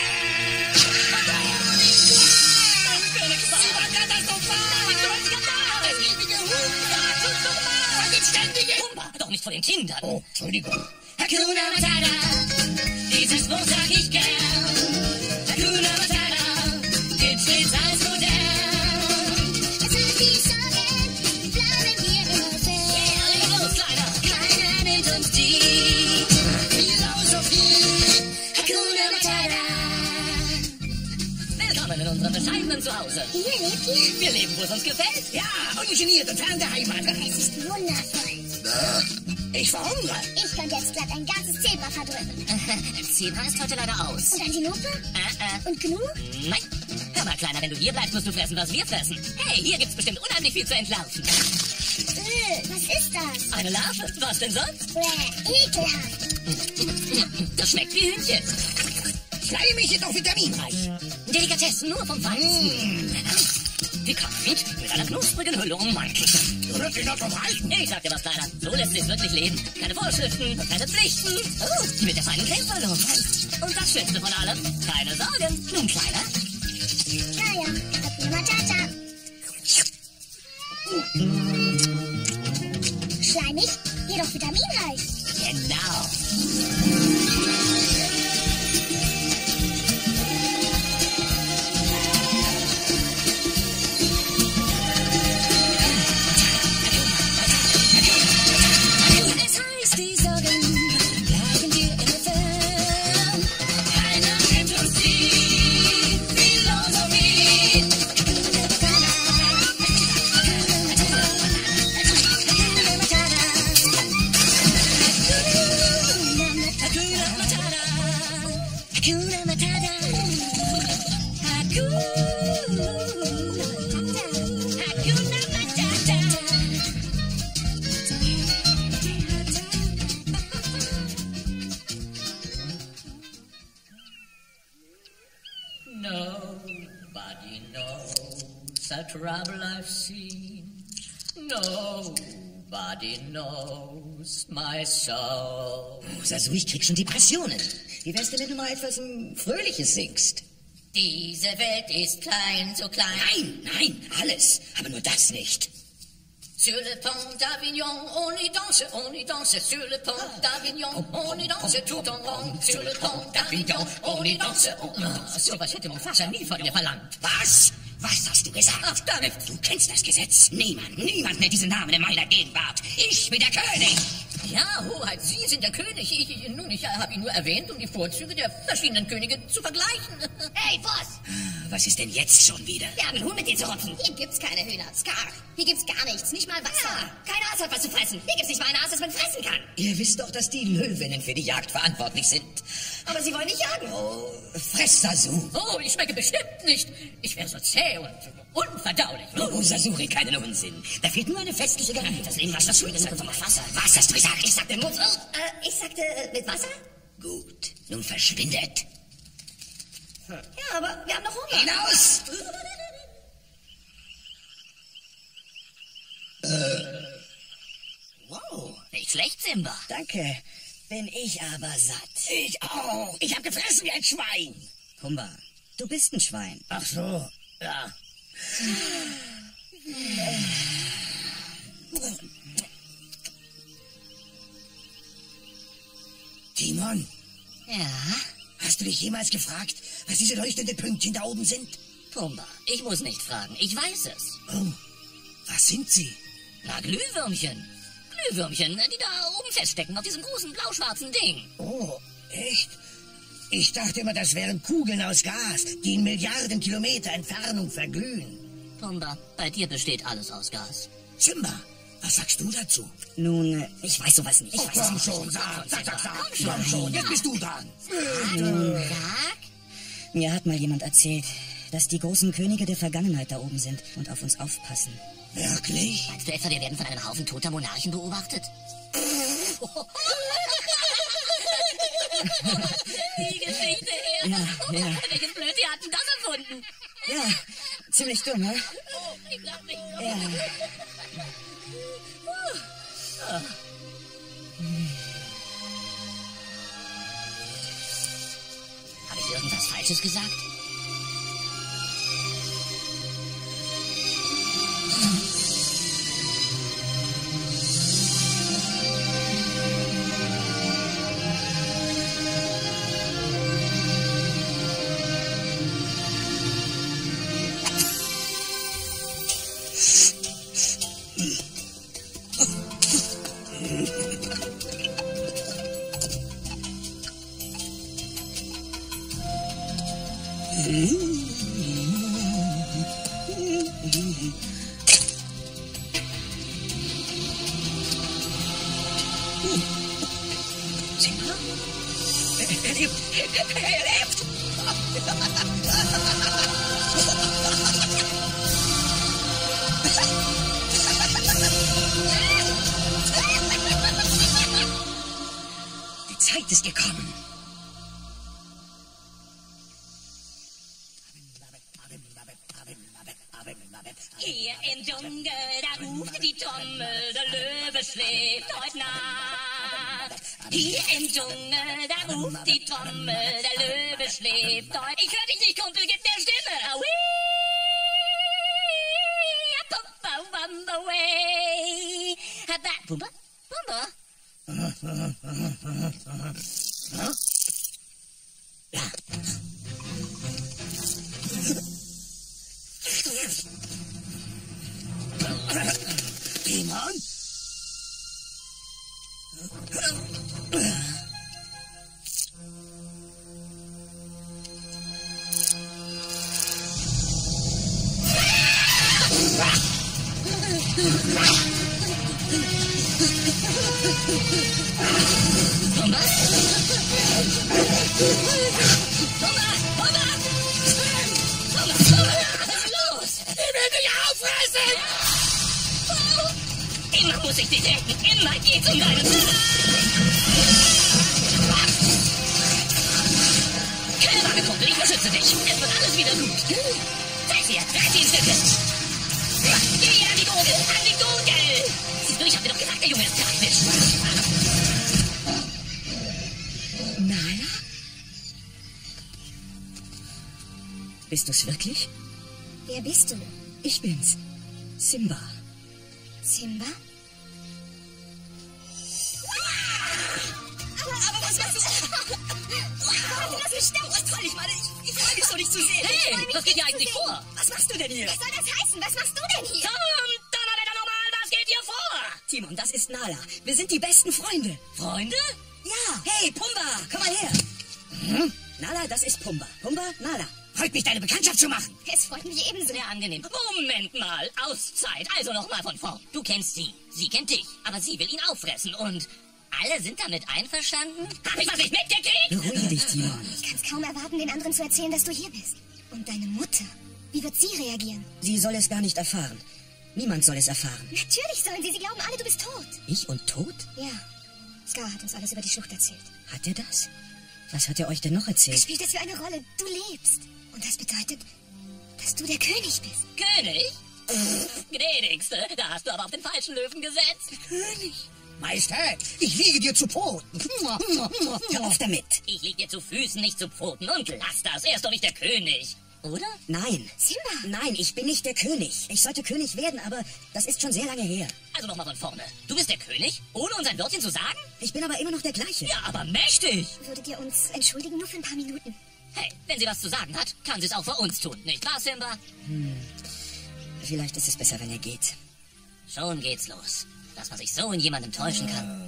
Sie war katastrophal. Das ewige Huhn. Von dem ständigen... Pumba, doch nicht vor den Kindern. Oh, Entschuldigung. Hakuna Matata, diesen Spruch sag ich gern. Hakuna Matata, gilt stets als modern. Es sind die Sorgen, bleiben wir immer fern. Leg los, Kleiner. Keiner nimmt uns die Philosophie. Hakuna Matata. Willkommen in unserem bescheidenen Zuhause. Hier lebt ihr? Wir leben, wo es uns gefällt. Ja, ungeniert und fern der Heimat. Es ist wundervoll. Ich verhungere. Ich könnte jetzt glatt ein ganzes Zebra verdrücken. Zebra ist heute leider aus. Und Antilope? Äh, äh, Und Gnu? nein. Hör mal, Kleiner, wenn du hier bleibst, musst du fressen, was wir fressen. Hey, hier gibt's bestimmt unheimlich viel zu entlarven. Äh, was ist das? Eine Larve? Was denn sonst? Bäh, ekelhaft. Das schmeckt wie Hühnchen. Schleimig ist auch vitaminreich. Delikatessen nur vom Feinsten. Mmh. Pikant, mit einer knusprigen Hülle ummantelt. Wirklich noch vom Reichen. Ich sag dir was, Kleiner, so lässt sich wirklich leben. Keine Vorschriften und keine Pflichten. Oh, die mit der feinen Creme-Füllung. Und das Schönste von allem, keine Sorgen. Nun, Kleiner, Naja, Hakuna Matata. Schleimig, jedoch vitaminreich. genau. Es heißt, die Sorgen bleiben dir immer fern. Keiner nimmt uns die Philosophie. Hakuna Matata. Hakuna Matata. Hakuna Hakuna Matata. Nobody knows the trouble I've seen. Nobody Nobody knows my soul. Oh, Sasu, ich krieg schon Depressionen. Wie wär's denn, wenn du mal etwas um, Fröhliches singst? Diese Welt ist klein, so klein. Nein, nein, alles. Aber nur das nicht. Sur le pont d'Avignon, on y danse, on y danse. Sur le pont d'Avignon, on y danse tout en rond. Sur le pont d'Avignon, on y danse. On... Oh, so was hätte mein Vater nie von mir verlangt. Was? Was hast du gesagt? Ach, damit. Du kennst das Gesetz. Niemand, niemand nennt diesen Namen in meiner Gegenwart. Ich bin der König. Ja, Hoheit, Sie sind der König. Ich, ich, nun, ich habe ihn nur erwähnt, um die Vorzüge der verschiedenen Könige zu vergleichen. Hey, Boss! Was ist denn jetzt schon wieder? Wir haben einen Huhn mit dir zu rupfen. Hier gibt's keine Hühner. Scar. Hier gibt's gar nichts. Nicht mal Wasser. Ja, kein Aas hat was zu fressen. Hier gibt's nicht mal ein Aas, das man fressen kann. Ihr wisst doch, dass die Löwinnen für die Jagd verantwortlich sind. Aber sie wollen nicht jagen. Oh, fress Sasu. Oh, ich schmecke bestimmt nicht. Ich wäre so zäh und unverdaulich. Oh, Sasuri, keinen Unsinn. Da fehlt nur eine festliche Garantie. Das Leben war das Schöne mit Wasser. Was hast du gesagt? Ich sagte Mut. Oh, äh, ich sagte äh, mit Wasser? Gut, nun verschwindet. Ja, aber wir haben noch Hunger. Hinaus! Wow, nicht schlecht, Simba. Danke, bin ich aber satt. Ich auch. Ich hab gefressen wie ein Schwein. Pumba, du bist ein Schwein. Ach so, ja. Timon, Ja, hast du dich jemals gefragt, was diese leuchtenden Pünktchen da oben sind? Pumba, ich muss nicht fragen. Ich weiß es. Oh, was sind sie? Na, Glühwürmchen. Glühwürmchen, die da oben feststecken auf diesem großen blau-schwarzen Ding. Oh, echt? Ich dachte immer, das wären Kugeln aus Gas, die in Milliarden Kilometer Entfernung verglühen. Pumba, bei dir besteht alles aus Gas. Simba, was sagst du dazu? Nun, äh, ich weiß sowas nicht. Ich Oh, weiß komm es schon, sag, sag, sag, sag. Komm schon, jetzt bist du dran. Sag. Mir hat mal jemand erzählt, dass die großen Könige der Vergangenheit da oben sind und auf uns aufpassen. Wirklich? Meinst du etwa, wir werden von einem Haufen toter Monarchen beobachtet? Die Geschichte her. Ja, ja. Welches Blödtier hat denn das erfunden? Ja, ziemlich dumm, ne? Oh, ich glaub nicht. Ja. Habe ich irgendwas Falsches gesagt? Simba? Er lebt! Er lebt! Die Zeit ist gekommen. Hier im Dschungel, da ruft die Trommel, der Löwe schläft heute Nacht. Hier im Dschungel, da ruft die Trommel, der Löwe schläft heute. Ich hör dich nicht, Kumpel, gib mir Stimme. Aui, Pumba, Wumba, way. Pumba, Pumba. Timon? Pumba? Pumba, Pumba! Pumba, Pumba, was ist los? Ich will dich auffressen! Immer muss ich dich retten. Immer geht's um deine Keine Sorge, Kumpel, ich beschütze dich. Es wird alles wieder gut. Zeig dir, reiß ihn Stücke. Geh an die Gurgel, an die Gurgel. Siehst du, ich hab dir doch gesagt, der Junge ist praktisch. Nala? Bist du's wirklich? Wer bist du? Ich bin's. Simba. Simba? Aber was machst du? Warum hast du mich sterben? Was soll ich, Mann? Ich, ich freue mich so, dich zu sehen. Hey, was geht hier eigentlich vor? Was machst du denn hier? Was soll das heißen? Was machst du denn hier? Verdammt, Donnerwetter normal, was geht hier vor? Timon, das ist Nala. Wir sind die besten Freunde. Freunde? Ja. Hey, Pumba, komm mal her. Hm? Nala, das ist Pumba. Pumba, Nala. Freut mich, deine Bekanntschaft zu machen. Es freut mich ebenso. Sehr angenehm. Moment mal, Auszeit. Also nochmal von vorn. Du kennst sie, sie kennt dich, aber sie will ihn auffressen und alle sind damit einverstanden? Hab ich was nicht mitgekriegt? Beruhige dich, Timon. Ich kann es kaum erwarten, den anderen zu erzählen, dass du hier bist. Und deine Mutter, wie wird sie reagieren? Sie soll es gar nicht erfahren. Niemand soll es erfahren. Natürlich sollen sie. Sie glauben alle, du bist tot. Ich und tot? Ja. Scar hat uns alles über die Schlucht erzählt. Hat er das? Was hat er euch denn noch Was erzählt? spielt das für eine Rolle? Du lebst. Und das bedeutet, dass du der König bist. König? Gnädigste, da hast du aber auf den falschen Löwen gesetzt. König. Majestät, ich liege dir zu Boden. Hör auf damit. Ich lieg dir zu Füßen, nicht zu Pfoten und lass das. Er ist doch nicht der König. Oder? Nein. Simba! Nein, ich bin nicht der König. Ich sollte König werden, aber das ist schon sehr lange her. Also nochmal von vorne. Du bist der König, ohne uns ein Wörtchen zu sagen? Ich bin aber immer noch der gleiche. Ja, aber mächtig. Würdet ihr uns entschuldigen, nur für ein paar Minuten? Hey, wenn sie was zu sagen hat, kann sie es auch für uns tun. Nicht wahr, Simba? Vielleicht ist es besser, wenn er geht. Schon geht's los. Dass man sich so in jemandem täuschen kann.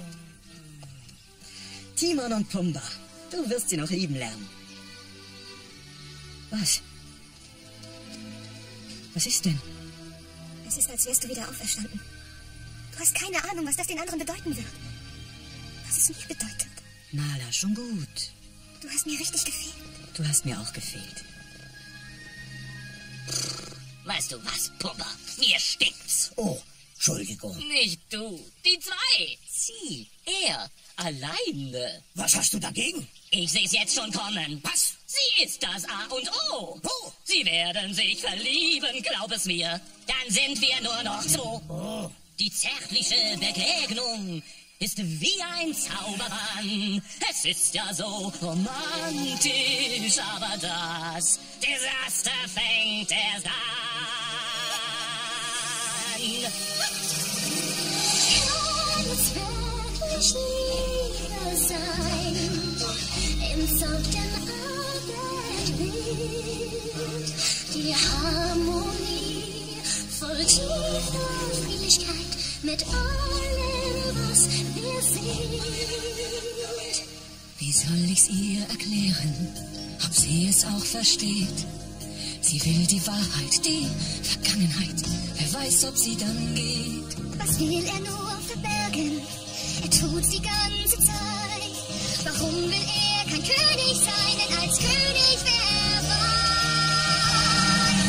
Timon und Pumba, du wirst sie noch lieben lernen. Was? Was ist denn? Es ist, als wärst du wieder auferstanden. Du hast keine Ahnung, was das den anderen bedeuten wird. Was es mir bedeutet. Nala, schon gut. Du hast mir richtig gefehlt. Du hast mir auch gefehlt. Weißt du was, Pumba? Mir stinkt's. Oh, Entschuldigung. Nicht du, die zwei. Sie, er, alleine. Was hast du dagegen? Ich seh's jetzt schon kommen. Was? Sie ist das A und O. Wo? Sie werden sich verlieben, glaub es mir. Dann sind wir nur noch so. Oh. Die zärtliche Begegnung ist wie ein Zauberbann. Es ist ja so romantisch, aber das Desaster fängt erst an. Kann es wirklich Liebe sein? Im sanften Abendwind. Die Harmonie voll tiefer Friedlichkeit mit allem, was wir sind. Wie soll ich's ihr erklären, ob sie es auch versteht? Sie will die Wahrheit, die Vergangenheit. Wer weiß, ob sie dann geht. Was will er nur verbergen? Er tut's die ganze Zeit. Warum will er kein König sein? Denn als König wer weiß.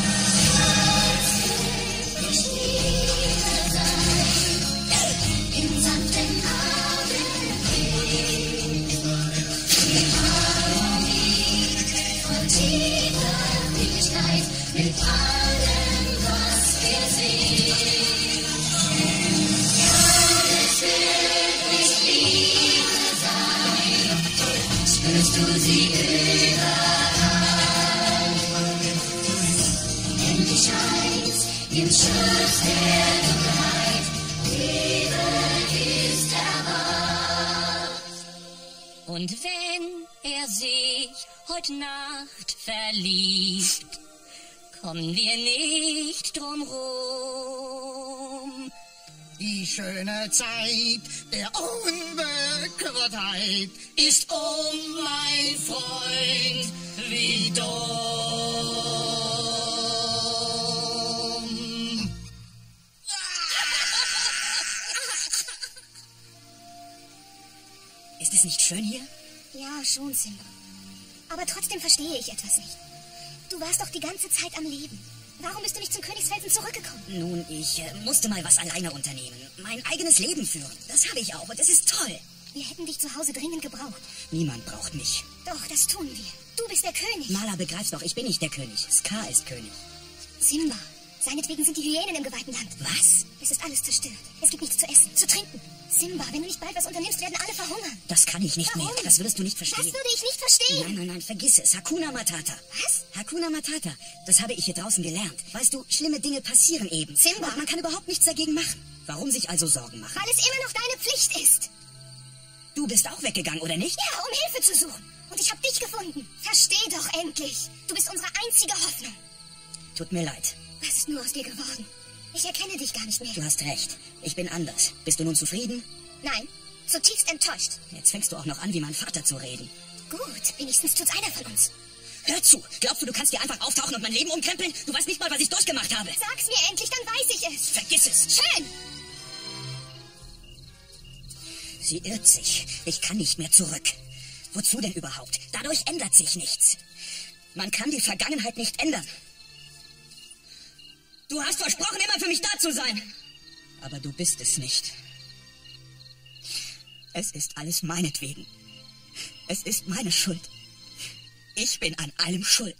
Kann es Liebe sein? Im sanften Abendwind. Die Harmonie von tiefer Friedlichkeit mit allem, was wir sehen. Kann es wirklich Liebe sein? Spürst du sie überall? Endlich scheint's im Schutz der Dunkelheit. Liebe ist erwacht. Und wenn er sich heute Nacht verliebt, kommen wir nicht drum rum. Die schöne Zeit der Unbekümmertheit ist um, mein Freund, wie dumm. Ist es nicht schön hier? Ja, schon, Simba. Aber trotzdem verstehe ich etwas nicht. Du warst doch die ganze Zeit am Leben. Warum bist du nicht zum Königsfelsen zurückgekommen? Nun, ich äh, musste mal was alleine unternehmen. Mein eigenes Leben führen. Das habe ich auch und es ist toll. Wir hätten dich zu Hause dringend gebraucht. Niemand braucht mich. Doch, das tun wir. Du bist der König. Nala, begreifst doch, ich bin nicht der König. Scar ist König. Simba, Seinetwegen sind die Hyänen im geweihten Land. Was? Es ist alles zerstört. Es gibt nichts zu essen, zu trinken. Simba, wenn du nicht bald was unternimmst, werden alle verhungern. Das kann ich nicht Warum? mehr. Das würdest du nicht verstehen. Das würde ich nicht verstehen. Nein, nein, nein, vergiss es. Hakuna Matata. Was? Hakuna Matata. Das habe ich hier draußen gelernt. Weißt du, schlimme Dinge passieren eben. Simba. Und man kann überhaupt nichts dagegen machen. Warum sich also Sorgen machen? Weil es immer noch deine Pflicht ist. Du bist auch weggegangen, oder nicht? Ja, um Hilfe zu suchen. Und ich habe dich gefunden. Versteh doch endlich. Du bist unsere einzige Hoffnung. Tut mir leid. Was ist nur aus dir geworden? Ich erkenne dich gar nicht mehr. Du hast recht. Ich bin anders. Bist du nun zufrieden? Nein, zutiefst enttäuscht. Jetzt fängst du auch noch an, wie mein Vater zu reden. Gut, wenigstens tut's einer von uns. Hör zu! Glaubst du, du kannst hier einfach auftauchen und mein Leben umkrempeln? Du weißt nicht mal, was ich durchgemacht habe. Sag's mir endlich, dann weiß ich es. Vergiss es! Schön! Sie irrt sich. Ich kann nicht mehr zurück. Wozu denn überhaupt? Dadurch ändert sich nichts. Man kann die Vergangenheit nicht ändern. Du hast versprochen, immer für mich da zu sein. Aber du bist es nicht. Es ist alles meinetwegen. Es ist meine Schuld. Ich bin an allem schuld.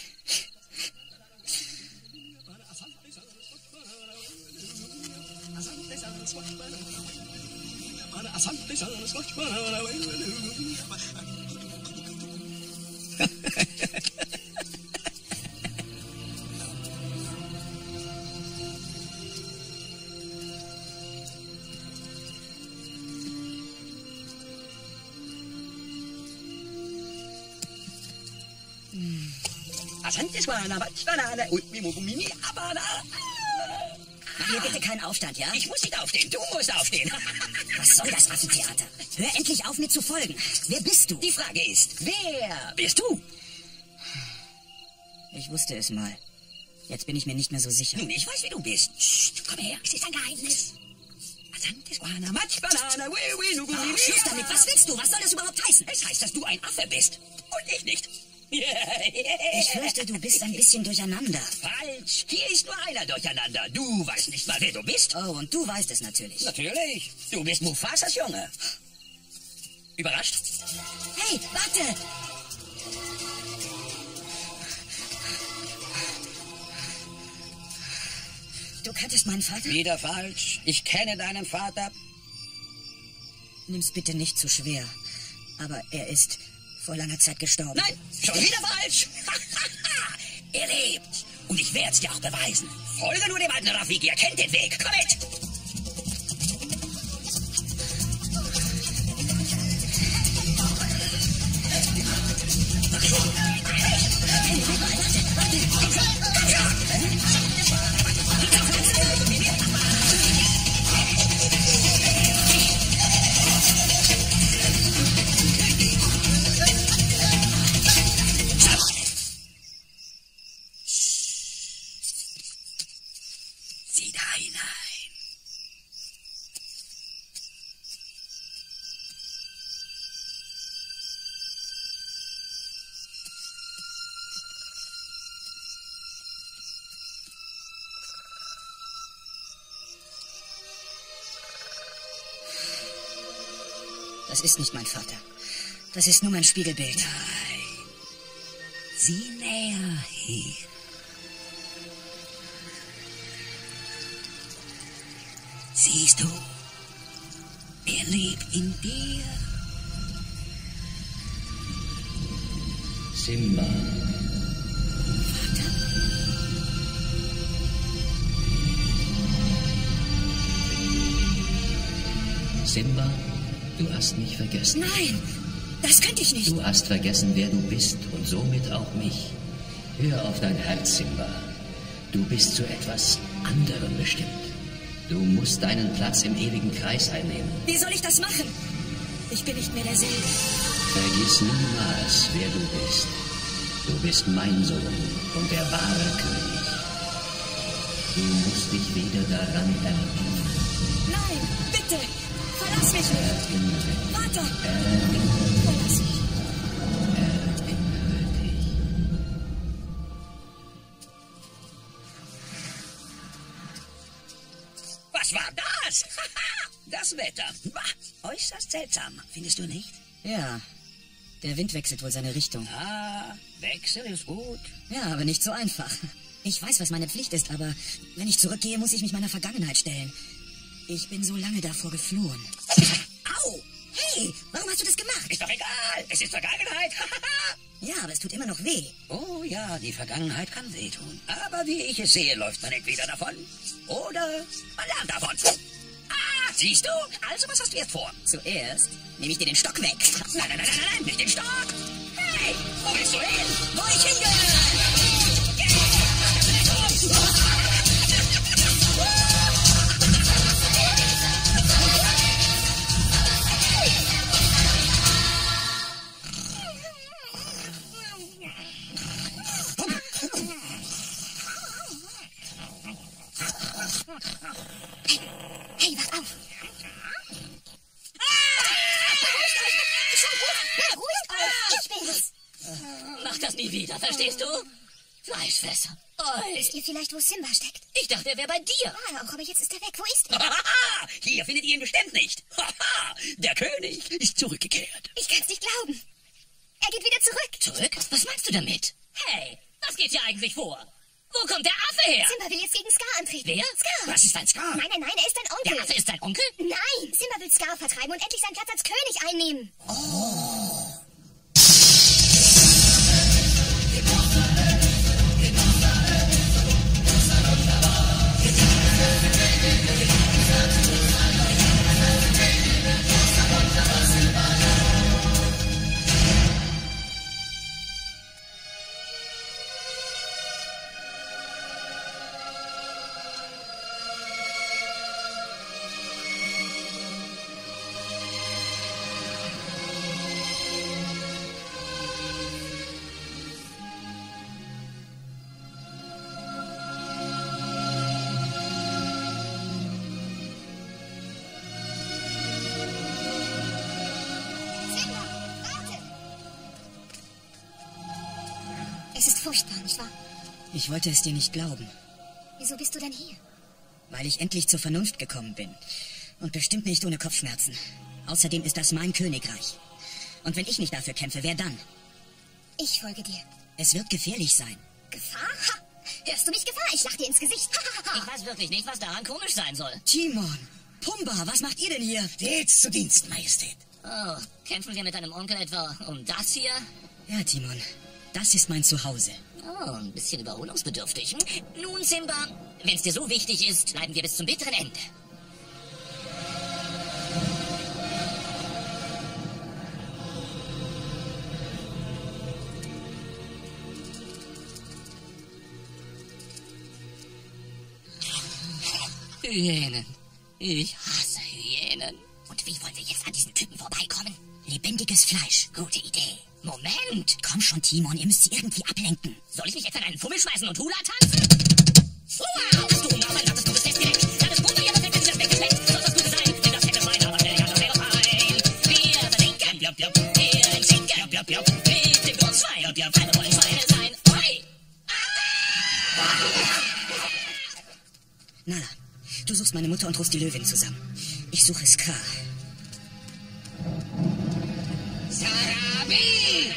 Mach hier bitte keinen Aufstand, ja? Ich muss nicht aufstehen, du musst aufstehen. Was soll das Affentheater? Hör endlich auf, mir zu folgen. Wer bist du? Die Frage ist, wer bist du? Ich wusste es mal. Jetzt bin ich mir nicht mehr so sicher. Nun, ich weiß, wie du bist. Psst, komm her, es ist ein Geheimnis. Oh, Schluss damit, was willst du? Was soll das überhaupt heißen? Es heißt, dass du ein Affe bist und ich nicht. Ich fürchte, du bist ein bisschen durcheinander. Falsch. Hier ist nur einer durcheinander. Du weißt nicht mal, wer du bist. Oh, und du weißt es natürlich. Natürlich. Du bist Mufasas Junge. Überrascht? Hey, warte! Du kanntest meinen Vater? Wieder falsch. Ich kenne deinen Vater. Nimm's bitte nicht zu schwer. Aber er ist vor langer Zeit gestorben. Nein, schon wieder falsch. Er lebt. Und ich werde es dir auch beweisen. Folge nur dem alten Rafiki, er kennt den Weg. Komm mit. Sieh da hinein. Das ist nicht mein Vater. Das ist nur mein Spiegelbild. Nein. Sieh näher hin. Siehst du? Er lebt in dir. Simba. Simba, du hast mich vergessen. Nein, das könnte ich nicht. Du hast vergessen, wer du bist und somit auch mich. Hör auf dein Herz, Simba. Du bist zu etwas anderem bestimmt. Du musst deinen Platz im ewigen Kreis einnehmen. Wie soll ich das machen? Ich bin nicht mehr derselbe. Vergiss niemals, wer du bist. Du bist mein Sohn und der wahre König. Du musst dich wieder daran erinnern. Nein, bitte, verlass mich nicht. Erinnere, Vater, erinnere, verlass mich. erinnere dich. Was war das? Das Wetter. Bah, äußerst seltsam, findest du nicht? Ja, der Wind wechselt wohl seine Richtung. Ah, Wechsel ist gut. Ja, aber nicht so einfach. Ich weiß, was meine Pflicht ist, aber wenn ich zurückgehe, muss ich mich meiner Vergangenheit stellen. Ich bin so lange davor geflohen. Au! Hey, warum hast du das gemacht? Ist doch egal, es ist Vergangenheit. Ja, aber es tut immer noch weh. Oh ja, die Vergangenheit kann wehtun. Aber wie ich es sehe, läuft man entweder davon oder man lernt davon. Ah, siehst du? Also, was hast du jetzt vor? Zuerst nehme ich dir den Stock weg. Nein, nein, nein, nein, nein, nicht den Stock. Hey, wo willst du hin? Wo ich hingehöre! Hey, wach auf. Beruhigt euch, ich bin's. Mach das nie wieder, verstehst du? Fleischfresser. Oi. Wisst ihr vielleicht, wo Simba steckt? Ich dachte, er wäre bei dir. Ja, auch, aber jetzt ist er weg. Wo ist er? Haha, hier findet ihr ihn bestimmt nicht. Haha, der König ist zurückgekehrt. Ich kann's nicht glauben. Er geht wieder zurück. Zurück? Was meinst du damit? Hey, was geht hier eigentlich vor? Wo kommt der Affe her? Simba will jetzt gegen Scar antreten. Wer? Scar. Was ist ein Scar? Nein, nein, nein, er ist dein Onkel. Der Affe ist dein Onkel? Nein, Simba will Scar vertreiben und endlich seinen Platz als König einnehmen. Es ist furchtbar, nicht wahr? Ich wollte es dir nicht glauben, Wieso bist du denn hier? weil ich endlich zur Vernunft gekommen bin. Und bestimmt nicht ohne Kopfschmerzen. Außerdem ist das mein Königreich. Und wenn ich nicht dafür kämpfe, wer dann? Ich folge dir. Es wird gefährlich sein. Gefahr? Ha! Hörst du mich Gefahr? Ich lach dir ins Gesicht. Ha, ha, ha, Ich ha. weiß wirklich nicht, was daran komisch sein soll. Timon, Pumba, was macht ihr denn hier? Stets zu Dienst, Majestät. Oh, kämpfen wir mit deinem Onkel etwa um das hier? Ja, Timon, das ist mein Zuhause. Oh, ein bisschen überholungsbedürftig. Nun, Simba, wenn es dir so wichtig ist, bleiben wir bis zum bitteren Ende. Hyänen. Ich hasse Hyänen. Und wie wollen wir jetzt an diesen Typen vorbeikommen? Lebendiges Fleisch. Gute Idee. Moment. Komm schon, Timon, ihr müsst sie irgendwie ablenken. Soll ich mich etwa in einen Fummel schmeißen und Hula tanzen? Hua! Hast du Hunger auf ein nacktes Gutes festgelegt? Dann ist Pumba ja perfekt, wenn sie das weggeschmeckt. Soll das Gute sein, denn das hätte mein aber schnell ganz wäre fein. Wir versinken, Jop, jop. wir den Schinken, Jop, jop, jop. mit dem Grundschwein. Jop, jop. Alle wollen Schweine sein. Oi! Nala, du suchst meine Mutter und rufst die Löwin zusammen. Ich suche Scar. Sarabi!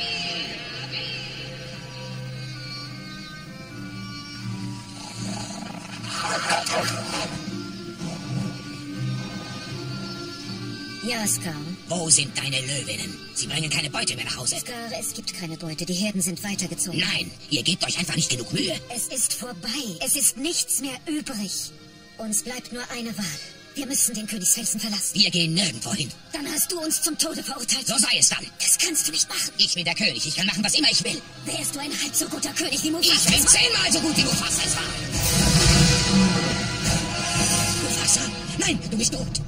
Ja, Scar. Wo sind deine Löwinnen? Sie bringen keine Beute mehr nach Hause. Scar, es gibt keine Beute. Die Herden sind weitergezogen. Nein, ihr gebt euch einfach nicht genug Mühe. Es ist vorbei. Es ist nichts mehr übrig. Uns bleibt nur eine Wahl. Wir müssen den Königsfelsen verlassen. Wir gehen nirgendwo hin. Dann hast du uns zum Tode verurteilt. So sei es dann. Das kannst du nicht machen. Ich bin der König. Ich kann machen, was immer ich will. Wärst du ein halb so guter König wie Mufasa? Ich bin zehnmal so gut wie Mufasa es war. Mufasa? Nein, du bist tot.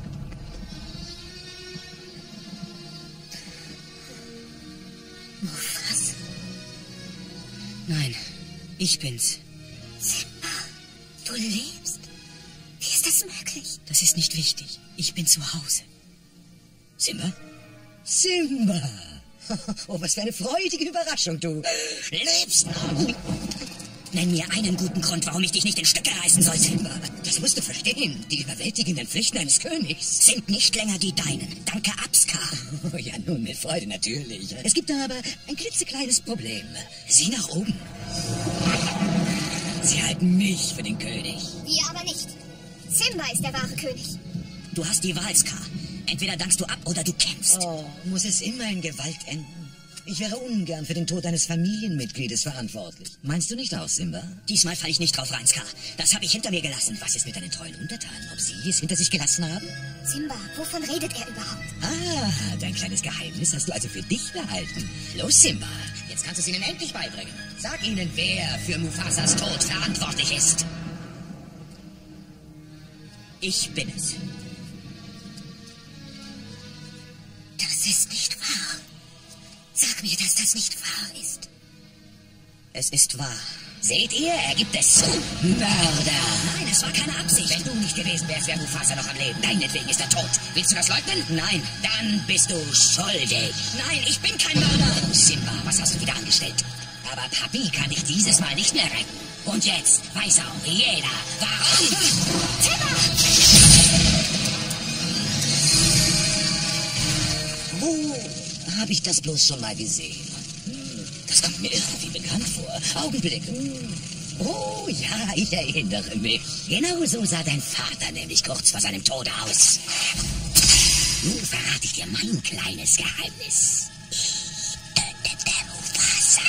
Mufasa? Nein, ich bin's. Simba, du lebst? Wie ist das möglich? Das ist nicht wichtig. Ich bin zu Hause. Simba? Simba! Oh, was für eine freudige Überraschung, du lebst noch. Nenn mir einen guten Grund, warum ich dich nicht in Stücke reißen sollte. Simba, das musst du verstehen. Die überwältigenden Pflichten eines Königs Sind nicht länger die deinen. Danke, Abskar. Oh ja, nun, mit Freude natürlich. Es gibt aber ein klitzekleines Problem. Sieh nach oben. Sie halten mich für den König. Wir aber nicht. Simba ist der wahre König. Du hast die Wahl, Scar. Entweder dankst du ab oder du kämpfst. Oh, muss es immer in Gewalt enden? Ich wäre ungern für den Tod eines Familienmitgliedes verantwortlich. Meinst du nicht auch, Simba? Diesmal falle ich nicht drauf rein, Scar. Das habe ich hinter mir gelassen. Was ist mit deinen treuen Untertanen? Ob sie es hinter sich gelassen haben? Simba, wovon redet er überhaupt? Ah, dein kleines Geheimnis hast du also für dich behalten. Los, Simba, jetzt kannst du es ihnen endlich beibringen. Sag ihnen, wer für Mufasas Tod verantwortlich ist. Ich bin es. Das ist nicht wahr. Sag mir, dass das nicht wahr ist. Es ist wahr. Seht ihr, er gibt es zu. Mörder. Nein, es war keine Absicht. Wenn du nicht gewesen wärst, wäre Mufasa noch am Leben. Deinetwegen ist er tot. Willst du das leugnen? Nein. Dann bist du schuldig. Nein, ich bin kein Mörder. Oh, Simba, was hast du wieder angestellt? Aber Papi kann dich dieses Mal nicht mehr retten. Und jetzt weiß auch jeder, warum. Simba! Wo habe ich das bloß schon mal gesehen? Hm, das kommt mir irgendwie bekannt vor. Augenblick. Hm. Oh ja, ich erinnere mich. Genau so sah dein Vater nämlich kurz vor seinem Tode aus. Nun verrate ich dir mein kleines Geheimnis. Ich tötete Mufasa.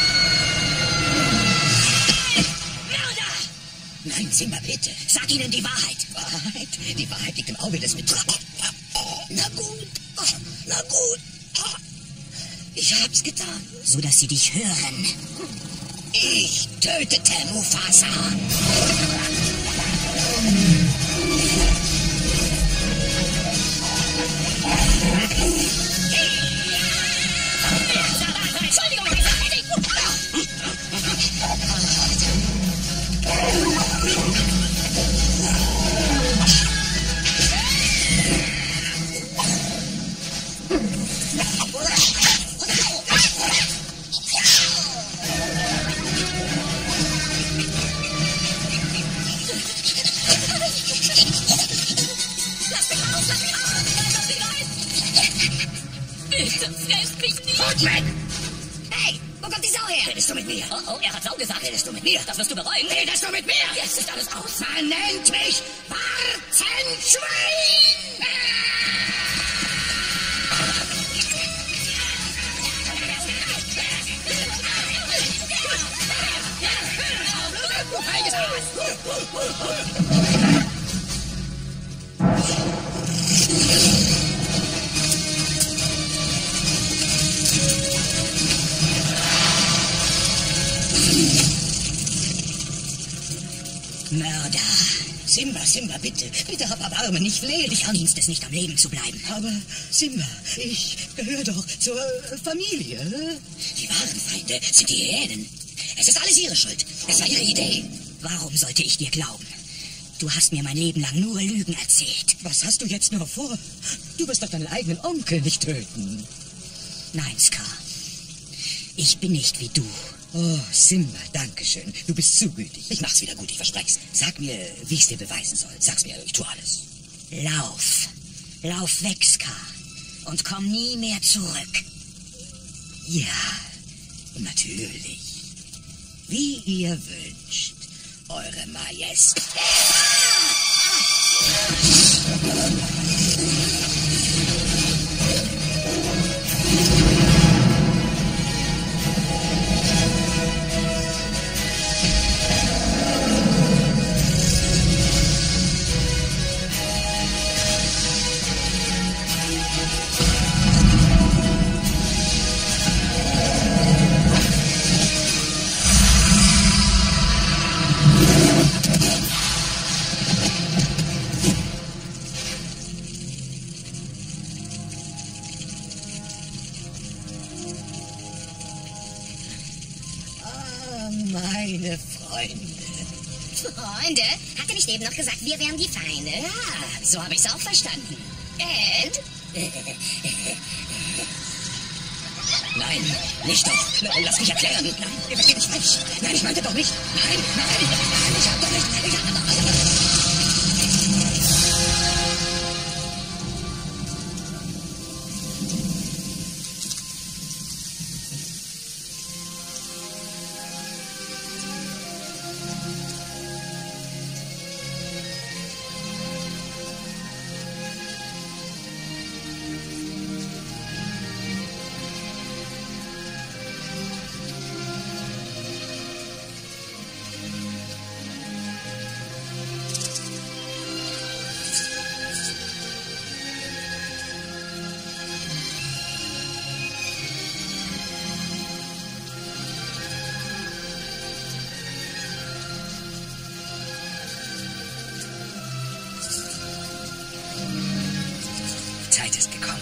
Mörder! Nein, Simba, bitte. Sag ihnen die Wahrheit. Wahrheit? Die Wahrheit liegt im Auge des Betrachters. Na gut. Na gut. Ich hab's getan. So, dass sie dich hören. Ich tötete Mufasa. Entschuldigung, Weg! Hey, wo kommt die Sau her? Redest du mit mir? Oh, oh, er hat Sau gesagt. Redest du mit mir? Das wirst du bereuen. Redest du mit mir? Jetzt ist alles aus. Man nennt mich Warzenschwein! Mörder. Simba, Simba, bitte, bitte hab Erbarmen, ich flehe dich an. Verdienst es nicht, am Leben zu bleiben. Aber, Simba, ich gehöre doch zur äh, Familie. Die wahren Feinde sind die Hyänen. Es ist alles ihre Schuld. Es war ihre Idee. Warum sollte ich dir glauben? Du hast mir mein Leben lang nur Lügen erzählt. Was hast du jetzt nur vor? Du wirst doch deinen eigenen Onkel nicht töten. Nein, Scar. Ich bin nicht wie du. Oh, Simba, danke schön. Du bist zu gütig. Ich mach's wieder gut, ich verspreche's. Sag mir, wie ich's dir beweisen soll. Sag's mir, ich tu alles. Lauf. Lauf weg, Scar. Und komm nie mehr zurück. Ja, natürlich. Wie ihr wünscht, Eure Majestät. Meine Freunde. Freunde? Hat er nicht eben noch gesagt, wir wären die Feinde? Ja, so habe ich's auch verstanden. Ed? Nein, nicht doch. Lass mich erklären. Nein, ihr versteht mich falsch. Nein, ich meinte doch nicht. Nein, nein, nein, ich hab doch nicht. Ich hab doch nicht. Zeit ist gekommen.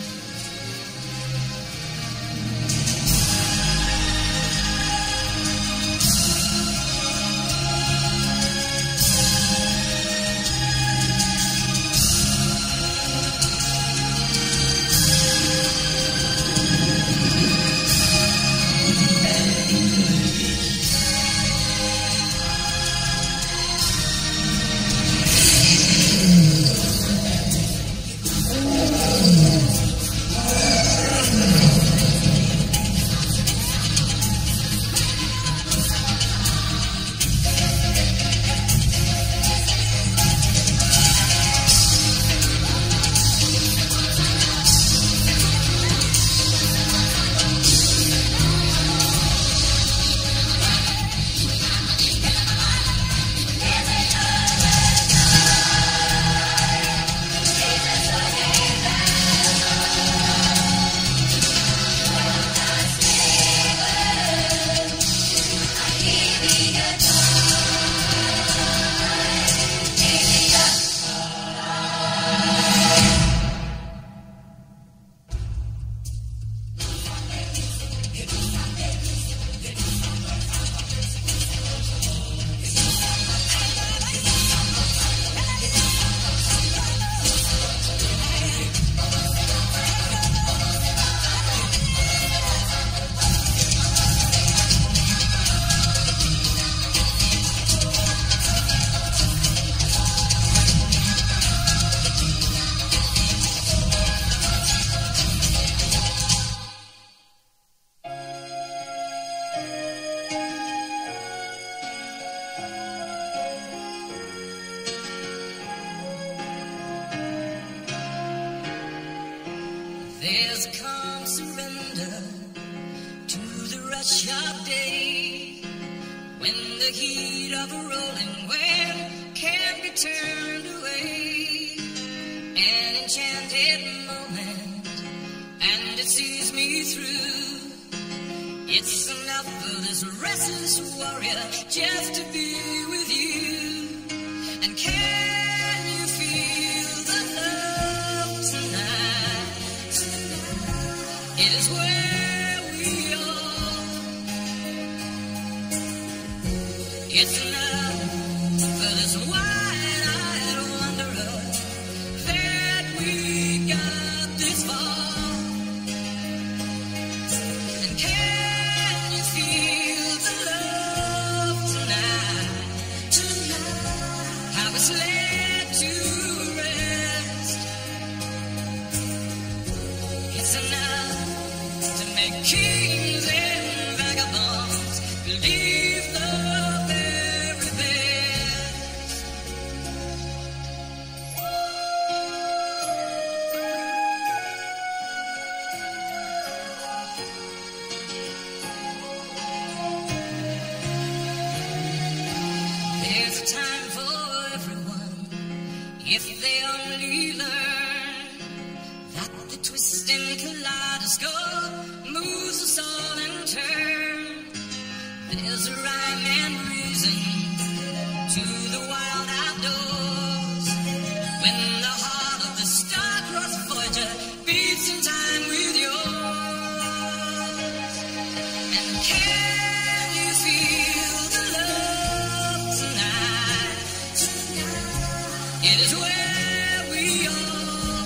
There's a calm surrender to the rush of day, when the heat of a rolling wave can't be turned away. An enchanted moment, and it sees me through. It's enough for this restless warrior just to be with you. And can you feel the love tonight? It is where we are. It's enough for this wide-eyed wanderer that we got this far. And can you feel the love tonight? Tonight, how it's laid to rest. It's enough to make kings and vagabonds believe the very best. There's a time for everyone if they only learn that the twisting kaleidoscope moves us all in turn. There's a rhyme and reason to the wild outdoors, when the heart of the star-crossed Voyager beats in time with yours. And can you feel the love tonight? It is where we are.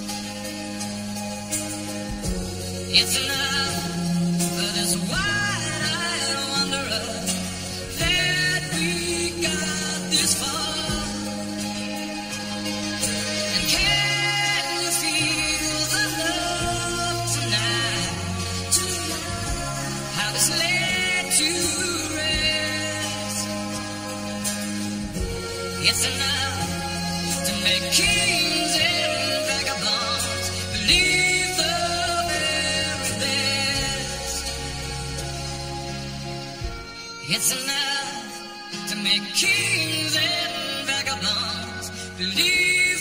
It's enough for this wide-eyed wanderer that we got this far. And can you feel the love tonight? How it's laid to rest. It's enough to make kings and vagabonds believe the very best. It's enough to make kings and vagabonds believe